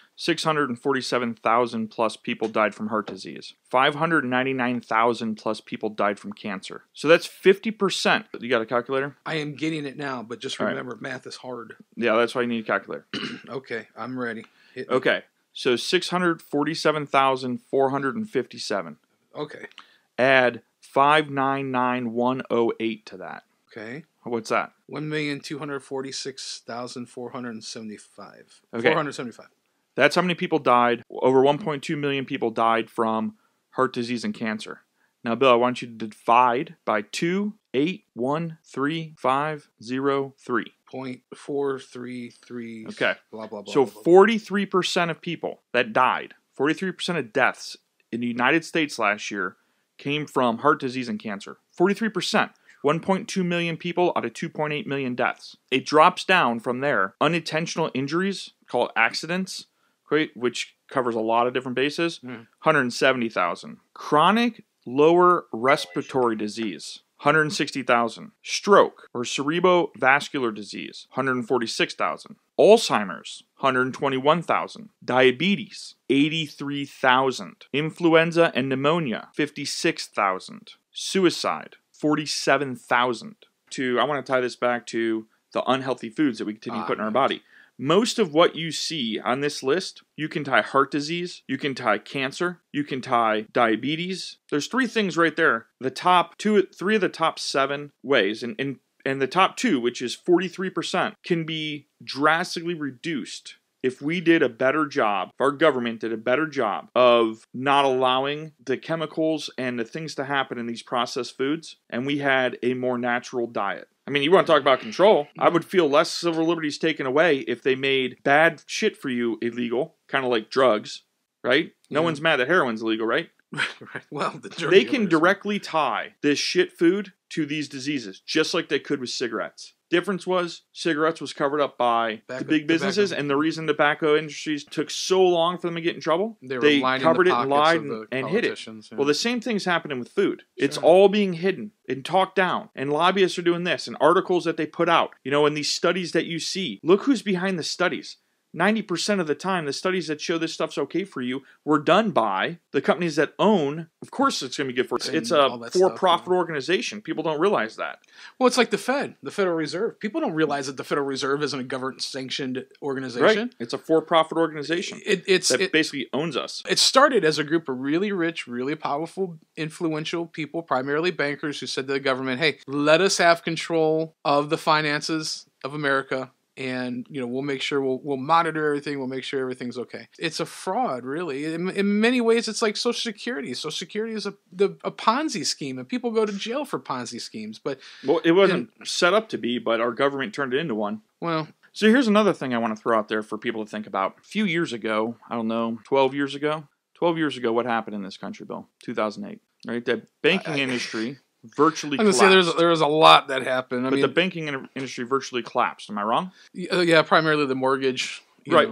647,000 plus people died from heart disease. 599,000 plus people died from cancer. So that's 50%. You got a calculator? I am getting it now, but just remember, math is hard. Yeah, that's why you need a calculator. Okay, I'm ready. Okay, so 647,457. Okay. Add 599,108 to that. Okay. What's that? 1,246,475. Okay. 475. That's how many people died. Over 1.2 million people died from heart disease and cancer. Now, Bill, I want you to divide by 2813503. 0.433. Okay. Blah, blah, blah. So blah, blah. 43% of people that died, 43% of deaths in the United States last year came from heart disease and cancer. 43%. 1.2 million people out of 2.8 million deaths. It drops down from there. Unintentional injuries, called accidents, which covers a lot of different bases, 170,000. Chronic lower respiratory disease, 160,000. Stroke or cerebrovascular disease, 146,000. Alzheimer's, 121,000. Diabetes, 83,000. Influenza and pneumonia, 56,000. Suicide, 47,000. I want to tie this back to the unhealthy foods that we continue to put in our body. Most of what you see on this list, you can tie heart disease, you can tie cancer, you can tie diabetes. There's 3 things right there. The top 3 of the top 7 ways, and the top 2, which is 43%, can be drastically reduced if we did a better job, if our government did a better job of not allowing the chemicals and the things to happen in these processed foods, and we had a more natural diet. I mean, you want to talk about control? I would feel less civil liberties taken away if they made bad shit for you illegal, kind of like drugs, right? No one's mad that heroin's illegal, right? Right. Well, they can directly tie this shit food to these diseases, just like they could with cigarettes. Difference was, cigarettes was covered up by the big businesses, and the reason tobacco industries took so long for them to get in trouble, they covered it and lied and hid it. Yeah. Well, the same thing's happening with food. Sure. It's all being hidden and talked down, and lobbyists are doing this, and articles that they put out, and these studies that you see. Look who's behind the studies. 90% of the time, the studies that show this stuff's okay for you were done by the companies that own. Of course it's going to be good for it. It's a for-profit organization. People don't realize that. Well, it's like the Fed, the Federal Reserve. People don't realize that the Federal Reserve isn't a government-sanctioned organization. Right. It's a for-profit organization that basically owns us. It started as a group of really rich, really powerful, influential people, primarily bankers, who said to the government, hey, let us have control of the finances of America. And, we'll make sure we'll monitor everything. We'll make sure everything's okay. It's a fraud, really. In many ways, it's like Social Security. Social Security is a Ponzi scheme, and people go to jail for Ponzi schemes. Well, it wasn't set up to be, but our government turned it into one. Well, so here's another thing I want to throw out there for people to think about. A few years ago, I don't know, 12 years ago, what happened in this country, Bill? 2008, right? The banking industry virtually collapsed. I'm going to say there was a lot that happened. But the banking industry virtually collapsed. Am I wrong? Yeah, primarily the mortgage.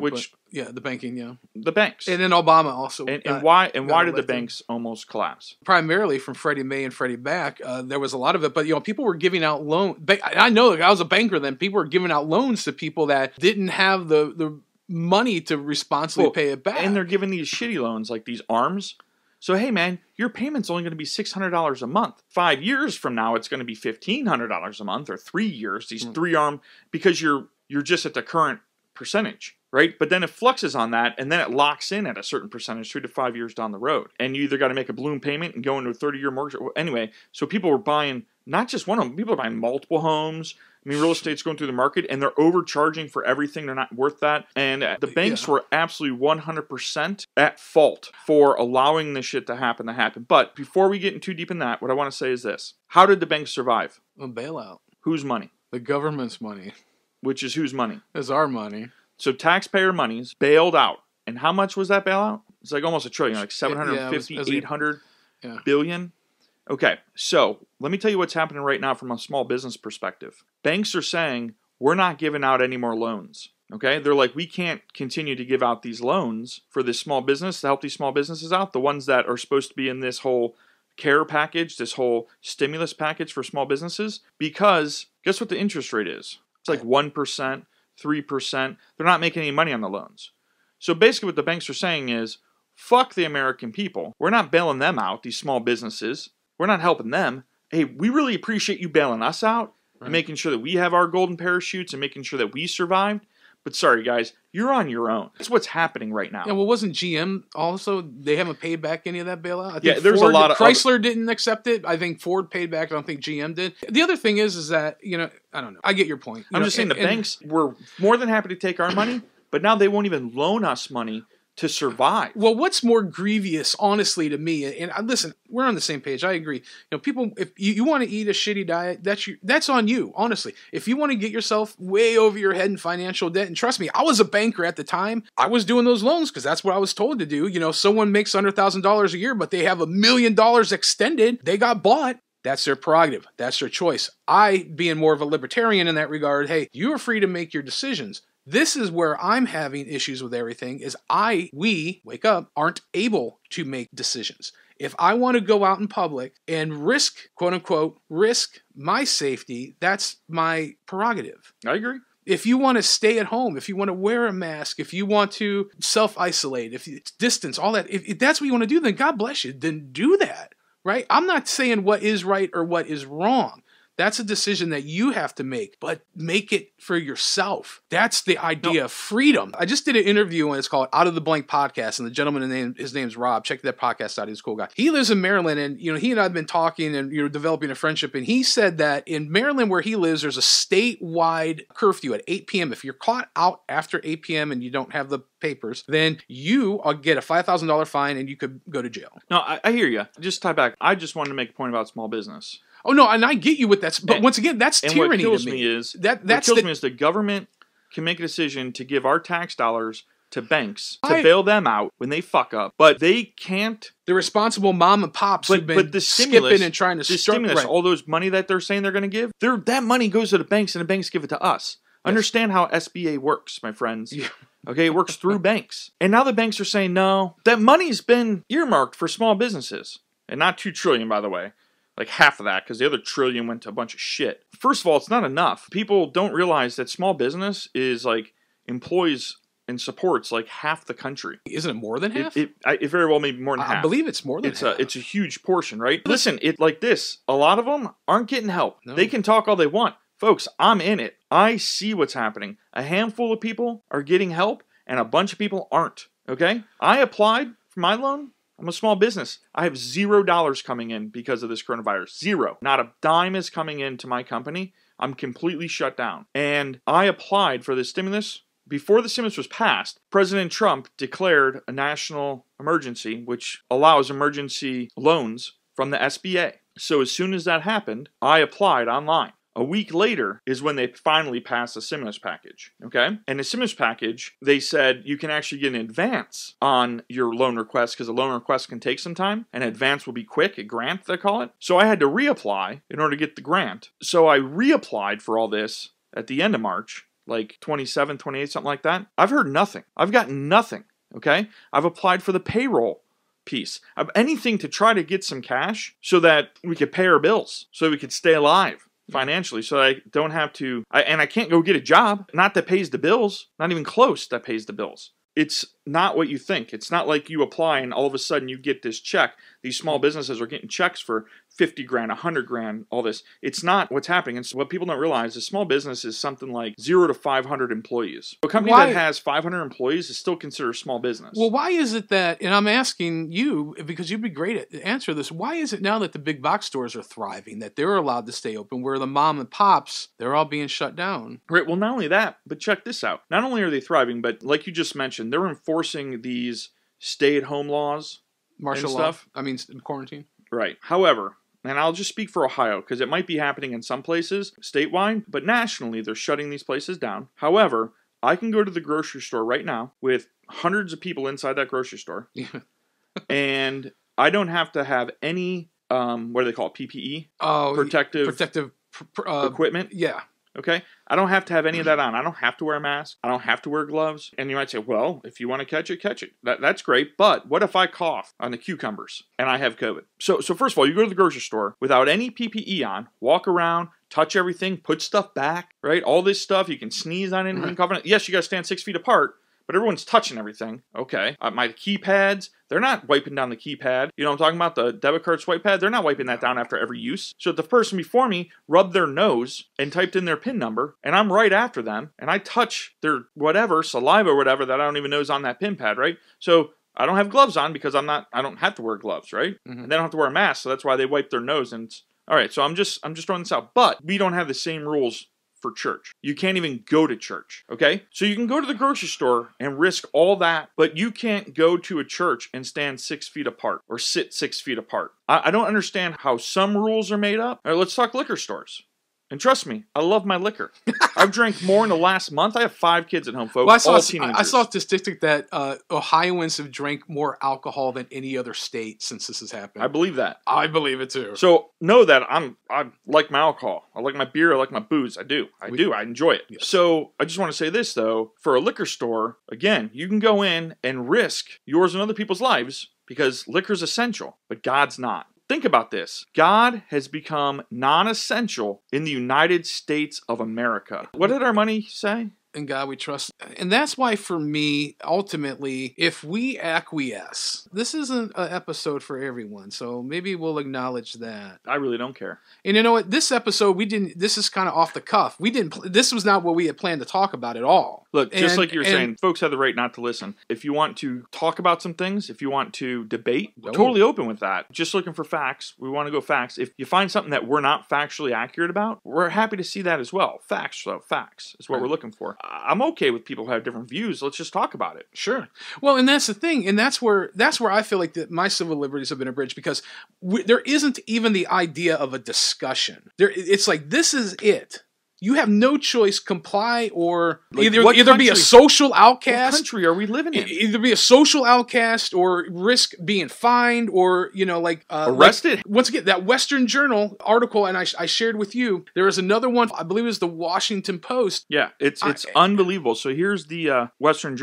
The banking, The banks. And then Obama also. And why did the banks almost collapse? Primarily from Freddie Mae and Freddie Mac. There was a lot of it, but people were giving out loans. I know, I was a banker then. People were giving out loans to people that didn't have the money to responsibly pay it back. And they're giving these shitty loans, like these ARMs. So, hey, man, your payment's only going to be $600 a month. 5 years from now, it's going to be $1,500 a month, or 3 years, these 3-arm, because you're just at the current percentage, right? But then it fluxes on that, and then it locks in at a certain percentage 3 to 5 years down the road. And you either got to make a balloon payment and go into a 30-year mortgage. Anyway, so people were buying not just one home, people are buying multiple homes. I mean, real estate's going through the market, and they're overcharging for everything. They're not worth that. And the banks were absolutely 100% at fault for allowing this shit to happen. But before we get too deep in that, what I want to say is this. How did the banks survive? A bailout. Whose money? The government's money. Which is whose money? It's our money. So taxpayer money's bailed out. And how much was that bailout? It's like almost $1 trillion, like 750, 800 billion. Okay, so let me tell you what's happening right now from a small business perspective. Banks are saying, we're not giving out any more loans. Okay, they're like, we can't continue to give out these loans for this small business, to help these small businesses out, the ones that are supposed to be in this whole care package, this whole stimulus package for small businesses, because guess what the interest rate is? It's like 1%, 3%. They're not making any money on the loans. So basically what the banks are saying is, fuck the American people. We're not bailing them out, these small businesses. We're not helping them. Hey, we really appreciate you bailing us out and making sure that we have our golden parachutes and making sure that we survived. But sorry, guys, you're on your own. That's what's happening right now. Yeah, well, wasn't GM also, they haven't paid back any of that bailout? I think there's Ford, a lot of... Chrysler didn't accept it. I think Ford paid back. I don't think GM did. The other thing is that, I don't know. I get your point. I'm just saying the banks were more than happy to take our money, but now they won't even loan us money to survive. Well, what's more grievous, honestly, to me, and listen, we're on the same page. I agree. People, if you want to eat a shitty diet, that's on you, honestly. If you want to get yourself way over your head in financial debt, and trust me, I was a banker at the time. I was doing those loans because that's what I was told to do. Someone makes $100,000 a year, but they have $1 million extended. They got bought. That's their prerogative. That's their choice. I, being more of a libertarian in that regard, hey, you are free to make your decisions. This is where I'm having issues with everything is we, wake up, aren't able to make decisions. If I want to go out in public and risk, quote unquote, risk my safety, that's my prerogative. I agree. If you want to stay at home, if you want to wear a mask, if you want to self-isolate, if it's distance, all that, if that's what you want to do, then God bless you. Then do that, right? I'm not saying what is right or what is wrong. That's a decision that you have to make, but make it for yourself. That's the idea of freedom. I just did an interview and it's called Out of the Blank Podcast, and the gentleman, his name's Rob. Check that podcast out. He's a cool guy. He lives in Maryland, and he and I have been talking and developing a friendship, and he said that in Maryland where he lives, there's a statewide curfew at 8 p.m. If you're caught out after 8 p.m. and you don't have the papers, then you get a $5,000 fine and you could go to jail. No, I hear you. Just tie back. I just wanted to make a point about small business. Oh, no, and I get you with that. But once again, that's tyranny to me. What kills me is the government can make a decision to give our tax dollars to banks to bail them out when they fuck up, but they can't. The responsible mom and pops who've been skipping and trying to stimulus, right. All those money that they're saying they're going to give, that money goes to the banks and the banks give it to us. Yes. Understand how SBA works, my friends. Yeah. Okay, it works through banks. And now the banks are saying, no, that money's been earmarked for small businesses. And not $2 trillion, by the way. Like half of that, because the other $1 trillion went to a bunch of shit. First of all, it's not enough. People don't realize that small business is like employs and supports like half the country. Isn't it more than half? It very well may be more than half. I believe it's more than half. It's a huge portion, right? Listen, it like this. A lot of them aren't getting help. No. They can talk all they want. Folks, I'm in it. I see what's happening. A handful of people are getting help, and a bunch of people aren't. Okay? I applied for my loan. I'm a small business. I have $0 coming in because of this coronavirus. Zero. Not a dime is coming into my company. I'm completely shut down. And I applied for this stimulus. Before the stimulus was passed, President Trump declared a national emergency, which allows emergency loans from the SBA. So as soon as that happened, I applied online. A week later is when they finally passed the stimulus package, okay? And the stimulus package, they said you can actually get an advance on your loan request because a loan request can take some time. An advance will be quick, a grant, they call it. So I had to reapply in order to get the grant. So I reapplied for all this at the end of March, like 27, 28, something like that. I've heard nothing. I've gotten nothing, okay? I've applied for the payroll piece. Anything to try to get some cash so that we could pay our bills, so we could stay alive financially, so I don't have to, and I can't go get a job, not that pays the bills, not even close that pays the bills. It's not what you think. It's not like you apply and all of a sudden you get this check. These small businesses are getting checks for 50 grand, 100 grand, all this. It's not what's happening. And so what people don't realize is small business is something like 0 to 500 employees. A company that has 500 employees is still considered a small business. Well, why is it that, and I'm asking you, because you'd be great at answer this, why is it now that the big box stores are thriving, that they're allowed to stay open, where the mom and pops, they're all being shut down? Right, well, not only that, but check this out. Not only are they thriving, but like you just mentioned, they're enforcing these stay-at-home laws Martial and law? stuff. I mean, quarantine? Right. However, and I'll just speak for Ohio, because it might be happening in some places statewide, but nationally, they're shutting these places down. However, I can go to the grocery store right now with hundreds of people inside that grocery store, and I don't have to have any, what do they call it, PPE? Oh, protective equipment? Yeah. Okay? I don't have to have any of that on. I don't have to wear a mask. I don't have to wear gloves. And you might say, well, if you want to catch it, catch it. That's great. But what if I cough on the cucumbers and I have COVID? So first of all, you go to the grocery store without any PPE on, walk around, touch everything, put stuff back, right? All this stuff. You can sneeze on anything, cough on it. Yes, you got to stand 6 feet apart, but everyone's touching everything. Okay. My keypads, they're not wiping down the keypad. You know what I'm talking about? The debit card swipe pad? They're not wiping that down after every use. So the person before me rubbed their nose and typed in their PIN number, and I'm right after them, and I touch their whatever, saliva or whatever that I don't even know is on that PIN pad, right? So I don't have gloves on because I don't have to wear gloves, right? And they don't have to wear a mask, so that's why they wipe their nose. And all right, so I'm just throwing this out. But we don't have the same rules for church. You can't even go to church, okay? So you can go to the grocery store and risk all that, but you can't go to a church and stand 6 feet apart or sit 6 feet apart. I don't understand how some rules are made up. All right, let's talk liquor stores. And trust me, I love my liquor. I've drank more in the last month. I have 5 kids at home, folks. Well, all teenagers. I saw a statistic that Ohioans have drank more alcohol than any other state since this has happened. I believe that. I believe it too. So know that I like my alcohol. I like my beer. I like my booze. I do. I enjoy it. Yes. So I just want to say this, though. For a liquor store, again, you can go in and risk yours and other people's lives because liquor's essential, but God's not. Think about this. God has become non-essential in the United States of America. What did our money say? In God we trust. And that's why, for me, ultimately, if we acquiesce, this isn't an episode for everyone, so maybe we'll acknowledge that. I really don't care. And you know what? This episode, this is kind of off the cuff. This was not what we had planned to talk about at all. Look, just like you were saying, folks have the right not to listen. If you want to talk about some things, if you want to debate, we're totally open with that. Just looking for facts. We want to go facts. If you find something that we're not factually accurate about, we're happy to see that as well. Facts is what we're looking for. I'm okay with people who have different views. Let's just talk about it. Sure. Well, and that's the thing, and that's where I feel like my civil liberties have been abridged because there isn't even the idea of a discussion. It's like, this is it. You have no choice, comply or either be a social outcast. What country are we living in? Either be a social outcast or risk being fined or, arrested. Once again, that Western Journal article, and I shared with you, there is another one, I believe it was the Washington Post. Yeah, it's unbelievable. So here's the Western Journal.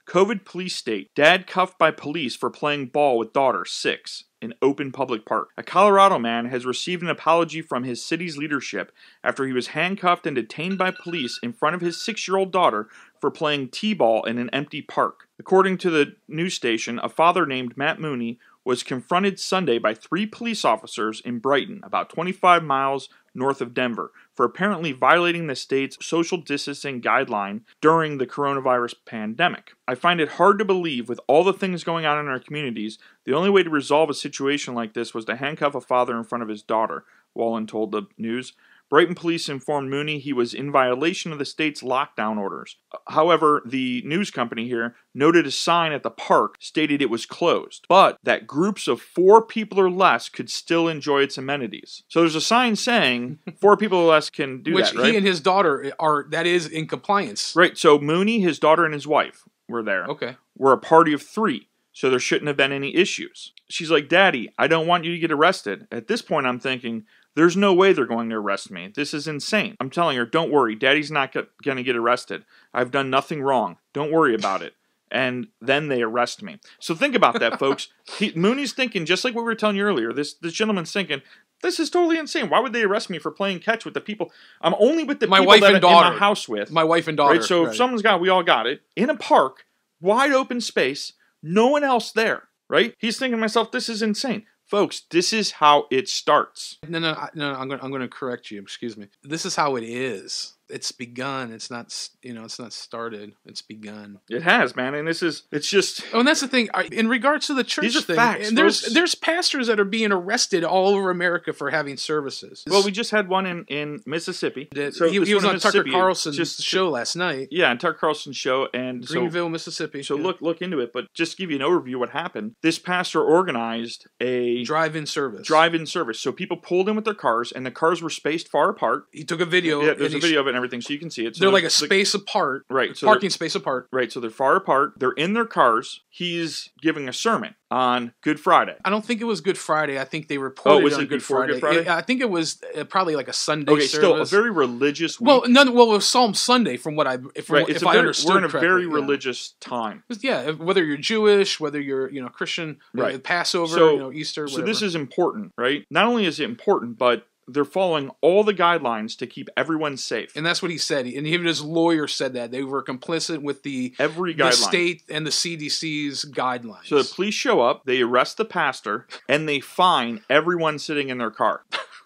COVID police state. Dad cuffed by police for playing ball with daughter, 6, in open public park. A Colorado man has received an apology from his city's leadership after he was handcuffed and detained by police in front of his 6-year-old daughter for playing t-ball in an empty park. According to the news station, a father named Matt Mooney was confronted Sunday by 3 police officers in Brighton, about 25 miles north of Denver, for apparently violating the state's social distancing guideline during the coronavirus pandemic. I find it hard to believe, with all the things going on in our communities, the only way to resolve a situation like this was to handcuff a father in front of his daughter, Wallen told the news. Brighton police informed Mooney he was in violation of the state's lockdown orders. However, the news company here noted a sign at the park stated it was closed, but that groups of 4 people or less could still enjoy its amenities. So there's a sign saying 4 people or less can do that, right? Which he and his daughter that is in compliance. Right, so Mooney, his daughter, and his wife were there. Okay. We're a party of 3. So there shouldn't have been any issues. She's like, Daddy, I don't want you to get arrested. At this point, I'm thinking, there's no way they're going to arrest me. This is insane. I'm telling her, don't worry. Daddy's not going to get arrested. I've done nothing wrong. Don't worry about it. And then they arrest me. So think about that, folks. Mooney's thinking, just like what we were telling you earlier, this gentleman's thinking, this is totally insane. Why would they arrest me for playing catch with the people? I'm only with the people that I'm in my house with. My wife and daughter. Right? So if someone's got it, we all got it. In a park, wide open space, no one else there, right? He's thinking to myself, this is insane. Folks, this is how it starts. No, I'm going to correct you. Excuse me. This is how it is. It's begun. It's not started. It's begun. It has, man, and it's just. Oh, and that's the thing. In regards to the church these are thing, facts, and there's pastors that are being arrested all over America for having services. Well, we just had one in Mississippi. So he was on Tucker Carlson's show last night. Yeah, on Tucker Carlson's show, and Greenville, Mississippi. So look into it, but just to give you an overview of what happened. This pastor organized a drive-in service. So people pulled in with their cars, and the cars were spaced far apart. He took a video. Yeah, there's a video of it and everything, so you can see it. So they're like a space apart. Right. So parking space apart. Right. So they're far apart. They're in their cars. He's giving a sermon on Good Friday. I don't think it was Good Friday. I think they reported was on it Good Friday. Good Friday? I think it was probably like a Sunday service. Still a very religious week. Well, it was Psalm Sunday from what I understood. We're in a correctly, very religious time. Yeah, whether you're Jewish, whether you're Christian, right? Passover, Easter. Whatever. So this is important, right? Not only is it important, but they're following all the guidelines to keep everyone safe. And that's what he said. And even his lawyer said that. They were complicit with the state and the CDC's guidelines. So the police show up, they arrest the pastor, and they fine everyone sitting in their car.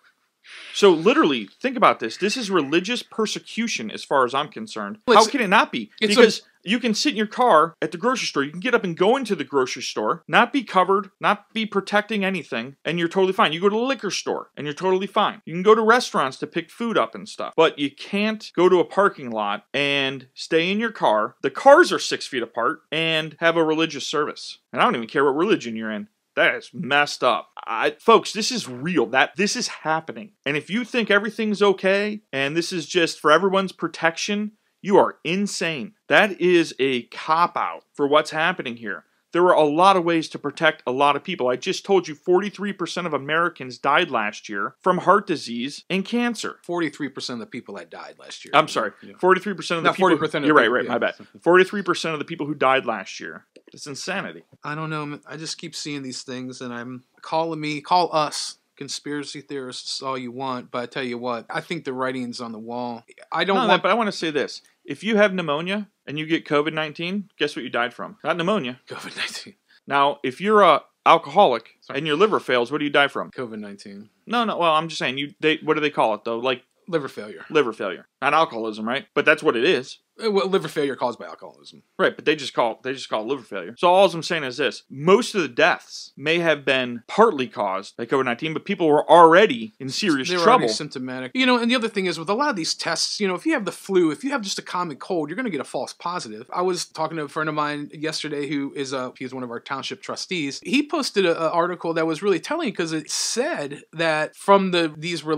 So literally, think about this. This is religious persecution as far as I'm concerned. How can it not be? Because you can sit in your car at the grocery store. You can get up and go into the grocery store, not be covered, not be protecting anything, and you're totally fine. You go to the liquor store, and you're totally fine. You can go to restaurants to pick food up and stuff. But you can't go to a parking lot and stay in your car. The cars are 6 feet apart and have a religious service. And I don't even care what religion you're in. That is messed up. Folks, this is real. This is happening. And if you think everything's okay and this is just for everyone's protection, you are insane. That is a cop-out for what's happening here. There were a lot of ways to protect a lot of people. I just told you 43% of Americans died last year from heart disease and cancer. 43% of the people that died last year. I'm sorry. 43% of the people. 40%. You're right. My bad. 43% of the people who died last year. It's insanity. I don't know. I just keep seeing these things, and call us conspiracy theorists all you want, but I tell you what, I think the writing's on the wall. But I want to say this. If you have pneumonia and you get COVID-19, guess what you died from? Not pneumonia. COVID-19. Now, if you're a alcoholic and your liver fails, what do you die from? COVID-19. No. Well, I'm just saying, what do they call it, though? Like liver failure. Liver failure. Not alcoholism, right? But that's what it is. Well, liver failure caused by alcoholism. Right, but they just call it liver failure. So all I'm saying is this. Most of the deaths may have been partly caused by COVID-19, but people were already in serious trouble. They were already symptomatic. And the other thing is with a lot of these tests, if you have the flu, if you have just a common cold, you're going to get a false positive. I was talking to a friend of mine yesterday he's one of our township trustees. He posted an article that was really telling because it said that from these relief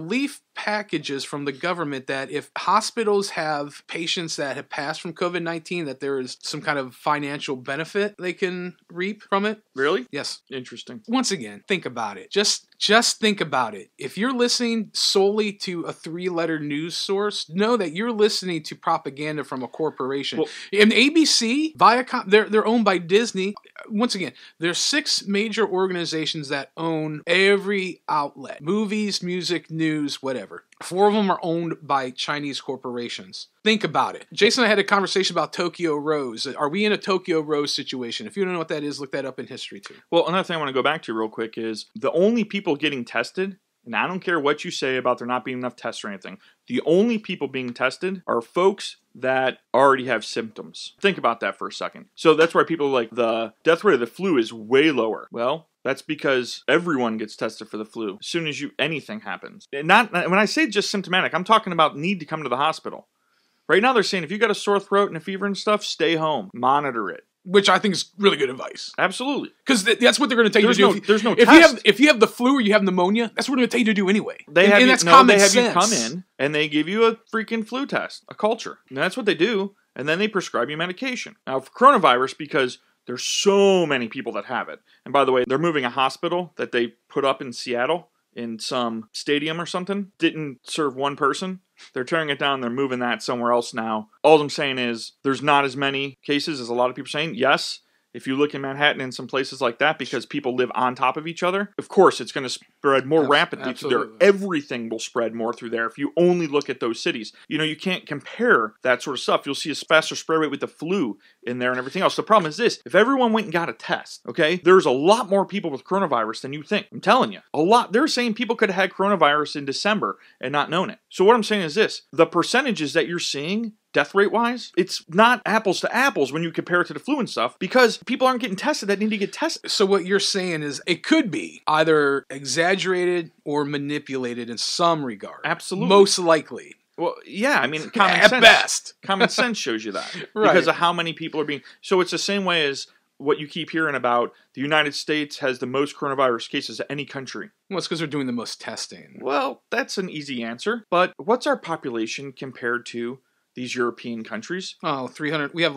packages from the government that if hospitals have patients that have passed from COVID-19, that there is some kind of financial benefit they can reap from it. Really? Yes. Interesting. Once again, think about it. Just think about it. If you're listening solely to a 3-letter news source, know that you're listening to propaganda from a corporation. Well, And ABC, Viacom, they're owned by Disney. Once again, there's 6 major organizations that own every outlet. Movies, music, news, whatever. 4 of them are owned by Chinese corporations. Think about it. Jason and I had a conversation about Tokyo Rose. Are we in a Tokyo Rose situation? If you don't know what that is, look that up in history too. Well, another thing I want to go back to real quick is the only people getting tested, and I don't care what you say about there not being enough tests or anything, the only people being tested are folks that already have symptoms. Think about that for a second. So that's why people like the death rate of the flu is way lower. Well, that's because everyone gets tested for the flu as soon as anything happens. Not when I say just symptomatic, I'm talking about need to come to the hospital. Right now they're saying if you got a sore throat and a fever and stuff, stay home, monitor it. Which I think is really good advice. Absolutely. Because that's what they're going to tell you to do. There's no test. If you have the flu or you have pneumonia, that's what they're going to tell you to do anyway. They have you come in and they give you a freaking flu test, a culture. And that's what they do. And then they prescribe you medication. Now for coronavirus, because there's so many people that have it. And by the way, they're moving a hospital that they put up in Seattle in some stadium or something. Didn't serve one person. They're tearing it down. They're moving that somewhere else now. All I'm saying is there's not as many cases as a lot of people are saying. Yes, if you look in Manhattan and some places like that, because people live on top of each other, of course it's going to spread more rapidly through there. Everything will spread more through there if you only look at those cities. You know, you can't compare that sort of stuff. You'll see a faster spread rate with the flu in there and everything else. The problem is this: if everyone went and got a test, okay, there's a lot more people with coronavirus than you think. I'm telling you, a lot. They're saying people could have had coronavirus in December and not known it. So what I'm saying is this: the percentages that you're seeing death rate wise, it's not apples to apples when you compare it to the flu and stuff, because people aren't getting tested that need to get tested. So what you're saying is it could be either exaggerated or manipulated in some regard. Absolutely. Most likely. Well, yeah, I mean, common At sense. best. Common sense shows you that. Right. Because of how many people are being... So it's the same way as what you keep hearing about the United States has the most coronavirus cases of any country. Well, it's because they're doing the most testing. Well, that's an easy answer. But what's our population compared to these European countries? Oh, 300. We have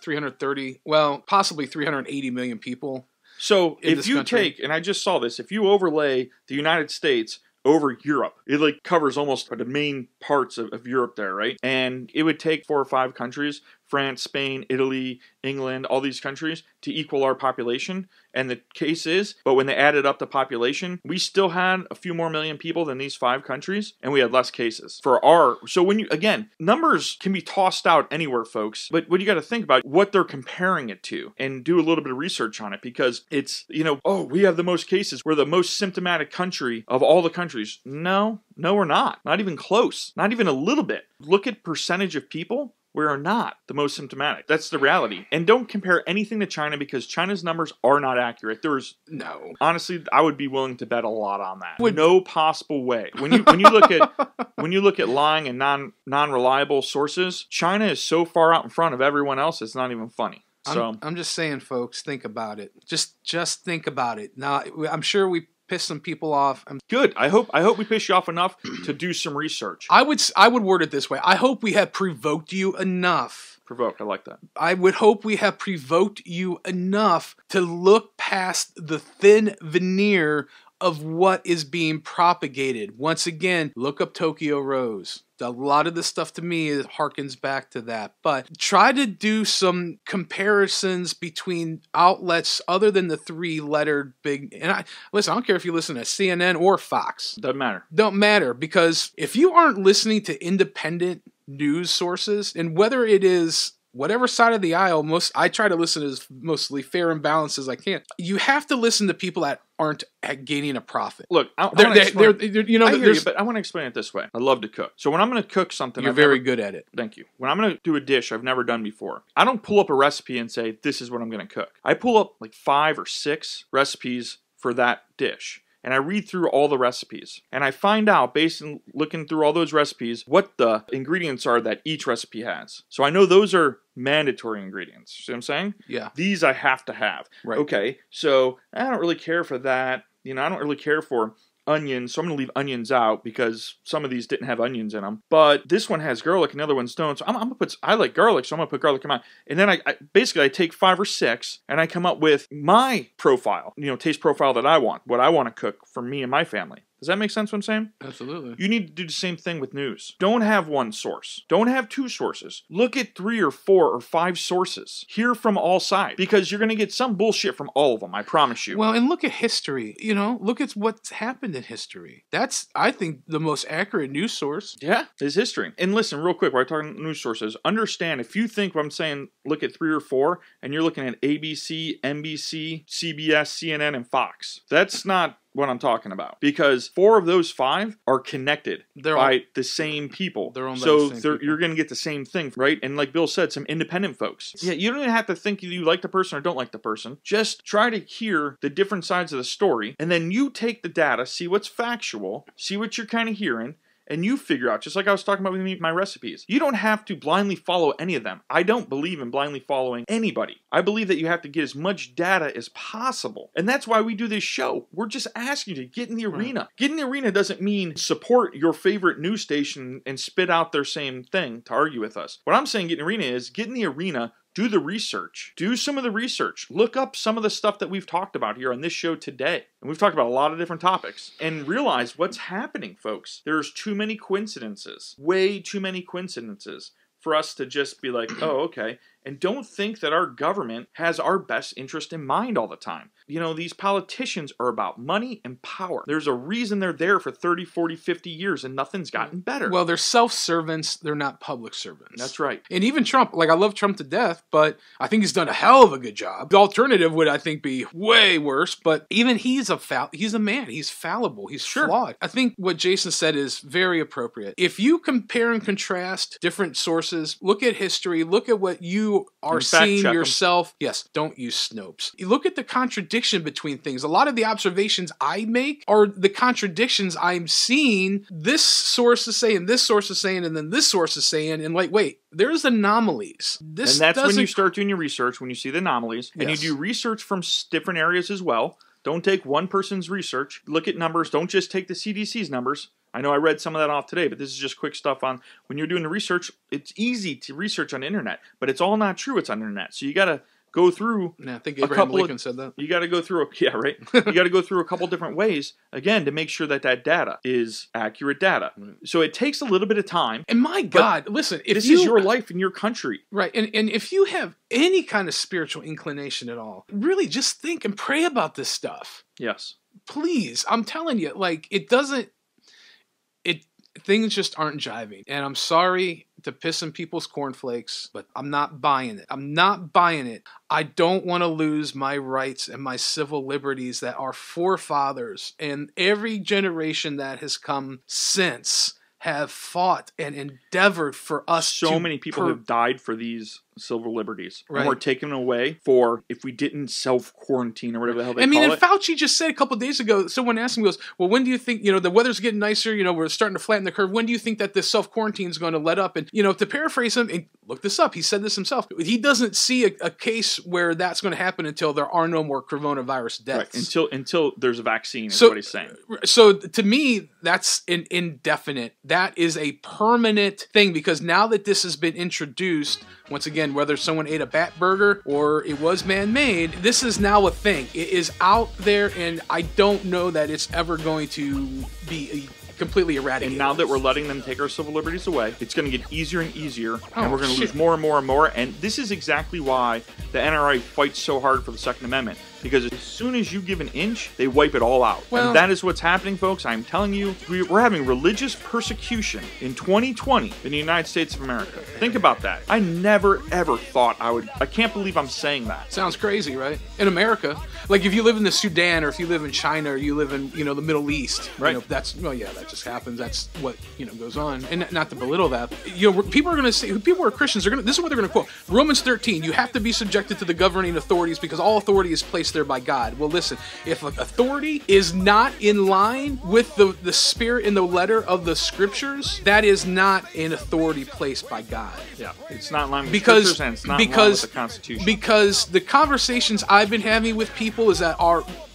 330, well, possibly 380 million people. So if you take, and I just saw this, if you overlay the United States over Europe, it covers almost the main parts of Europe there, right? And it would take 4 or 5 countries, France, Spain, Italy, England, all these countries, to equal our population. And the case is, but when they added up the population, we still had a few more million people than these 5 countries, and we had less cases. So when you, again, numbers can be tossed out anywhere, folks, but what you got to think about, what they're comparing it to, and do a little bit of research on it, because it's, oh, we have the most cases. We're the most symptomatic country of all the countries. No, we're not. Not even close. Not even a little bit. Look at percentage of people. We are not the most symptomatic. That's the reality. And don't compare anything to China, because China's numbers are not accurate. No. Honestly, I would be willing to bet a lot on that. No possible way. When you look at lying and non-reliable sources, China is so far out in front of everyone else, it's not even funny. So I'm just saying, folks, think about it. Just think about it. Now, I'm sure we piss some people off. Good. I hope we piss you off enough to do some research. I would word it this way. I hope we have provoked you enough. Provoked. I like that. I would hope we have provoked you enough to look past the thin veneer of what is being propagated. Once again, look up Tokyo Rose. A lot of the stuff to me harkens back to that. But try to do some comparisons between outlets other than the 3-lettered big... And I don't care if you listen to CNN or Fox. Doesn't matter. Don't matter, because if you aren't listening to independent news sources, and whether it is whatever side of the aisle, I try to listen as mostly fair and balanced as I can. You have to listen to people that aren't gaining a profit. Look, I want to explain it this way. I love to cook. So when I'm going to cook something... You're very good at it. Thank you. When I'm going to do a dish I've never done before, I don't pull up a recipe and say, this is what I'm going to cook. I pull up 5 or 6 recipes for that dish. And I read through all the recipes. And I find out, based on looking through all those recipes, what the ingredients are that each recipe has. So I know those are mandatory ingredients. See what I'm saying? Yeah. These I have to have. Right. Okay, so I don't really care for that. I don't really care for onions, so I'm going to leave onions out because some of these didn't have onions in them. But this one has garlic and the other ones don't. So I'm going to put, I like garlic, so I'm going to put garlic in mine. And then I basically take 5 or 6 and I come up with my profile, taste profile that I want, what I want to cook for me and my family. Does that make sense what I'm saying? Absolutely. You need to do the same thing with news. Don't have one source. Don't have 2 sources. Look at 3 or 4 or 5 sources. Hear from all sides. Because you're going to get some bullshit from all of them, I promise you. Well, and look at history. Look at what's happened in history. That's, I think, the most accurate news source. Yeah, is history. And listen, real quick, while I'm talking news sources, understand if you think what I'm saying, look at 3 or 4, and you're looking at ABC, NBC, CBS, CNN, and Fox. That's not what I'm talking about, because 4 of those 5 are connected by the same people. They're owned by so the same people. You're going to get the same thing, right? And like Bill said, some independent folks. Yeah, you don't even have to think you like the person or don't like the person. Just try to hear the different sides of the story, and then you take the data, see what's factual, see what you're kind of hearing, and you figure out, just like I was talking about with my recipes, you don't have to blindly follow any of them. I don't believe in blindly following anybody. I believe that you have to get as much data as possible. And that's why we do this show. We're just asking you to get in the arena. Get in the arena doesn't mean support your favorite news station and spit out their same thing to argue with us. What I'm saying get in the arena is get in the arena, do the research. Do some of the research. Look up some of the stuff that we've talked about here on this show today. And we've talked about a lot of different topics. And realize what's happening, folks. There's too many coincidences. Way too many coincidences for us to just be like, oh, okay. And don't think that our government has our best interest in mind all the time. These politicians are about money and power. There's a reason they're there for 30, 40, 50 years and nothing's gotten better. Well, they're self-servants. They're not public servants. That's right. And even Trump, I love Trump to death, but I think he's done a hell of a good job. The alternative would, I think, be way worse, but even he's a man. He's fallible. He's flawed. I think what Jason said is very appropriate. If you compare and contrast different sources, look at history, look at what you are seeing yourself. Yes, don't use Snopes. You look at the contradiction between things. A lot of the observations I make are the contradictions I'm seeing. This source is saying, this source is saying, and then this source is saying, and wait, there's anomalies. And that's when you start doing your research, when you see the anomalies, and you do research from different areas as well. Don't take one person's research. Look at numbers. Don't just take the CDC's numbers. I know I read some of that off today, but this is just quick stuff on when you're doing the research. It's easy to research on the internet, but it's all not true. It's on the internet. So you got to go through I think Abraham Lincoln said that. You got to go through, you got to go through a couple different ways, again, to make sure that data is accurate data. Right. So it takes a little bit of time. And my God, listen, if this is your life in your country. Right, and if you have any kind of spiritual inclination at all, really just think and pray about this stuff. Yes. Please, I'm telling you, things just aren't jiving. And I'm sorry to piss in people's cornflakes, but I'm not buying it. I'm not buying it. I don't want to lose my rights and my civil liberties that our forefathers and every generation that has come since have fought and endeavored for us. So many people have died for these civil liberties. Right. And we're taken away for if we didn't self-quarantine or whatever the hell they call it. And Fauci just said a couple of days ago, someone asked him, he goes, well, when do you think, the weather's getting nicer, we're starting to flatten the curve. When do you think that this self-quarantine is going to let up? And, to paraphrase him, and look this up, he said this himself. He doesn't see a case where that's going to happen until there are no more coronavirus deaths. Right. Until there's a vaccine is what he's saying. So to me, that's an indefinite. That is a permanent thing, because now that this has been introduced, once again, whether someone ate a bat burger or it was man-made, this is now a thing. It is out there, and I don't know that it's ever going to be completely eradicated. And now that we're letting them take our civil liberties away, it's going to get easier and easier, and we're going to lose more and more and more. And this is exactly why the NRA fights so hard for the Second Amendment. Because as soon as you give an inch, they wipe it all out. And that is what's happening, folks. I'm telling you, we're having religious persecution in 2020 in the United States of America. Think about that. I never, ever thought I can't believe I'm saying that. Sounds crazy, right? In America. If you live in the Sudan, or if you live in China, or you live in, the Middle East. Right. That just happens. That's what, goes on. And not to belittle that. People are going to say, people who are Christians, this is what they're going to quote. Romans 13, you have to be subjected to the governing authorities because all authority is placed there by God. Well, listen, if authority is not in line with the spirit and the letter of the scriptures, that is not an authority placed by God. Yeah, it's not in line with the scriptures, and it's not in line with the Constitution. Because the conversations I've been having with people is that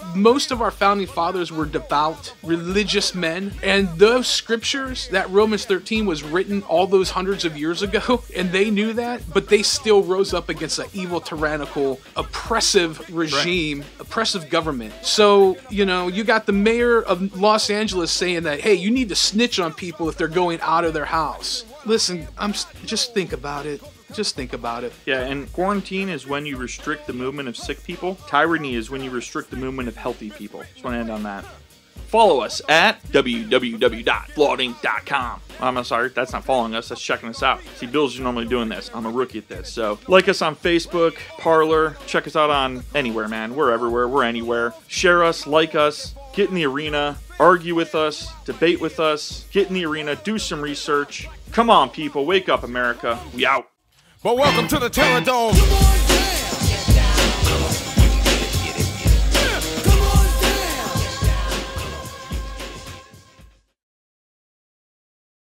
most of our founding fathers were devout, religious men, and those scriptures, that Romans 13 was written all those hundreds of years ago, and they knew that, but they still rose up against an evil, tyrannical, oppressive regime, oppressive government. So, you know, you got the mayor of Los Angeles saying that, hey, you need to snitch on people if they're going out of their house. Listen, just think about it. Just think about it. Yeah, and quarantine is when you restrict the movement of sick people. Tyranny is when you restrict the movement of healthy people. Just want to end on that. Follow us at www.flawedinc.com. I'm sorry, that's not following us, that's checking us out. See, Bill's normally doing this. I'm a rookie at this. So, like us on Facebook, Parler, check us out on anywhere, man. We're everywhere, we're anywhere. Share us, like us, get in the arena, argue with us, debate with us, get in the arena, do some research. Come on, people, wake up, America. We out. But welcome to the Terror Dome.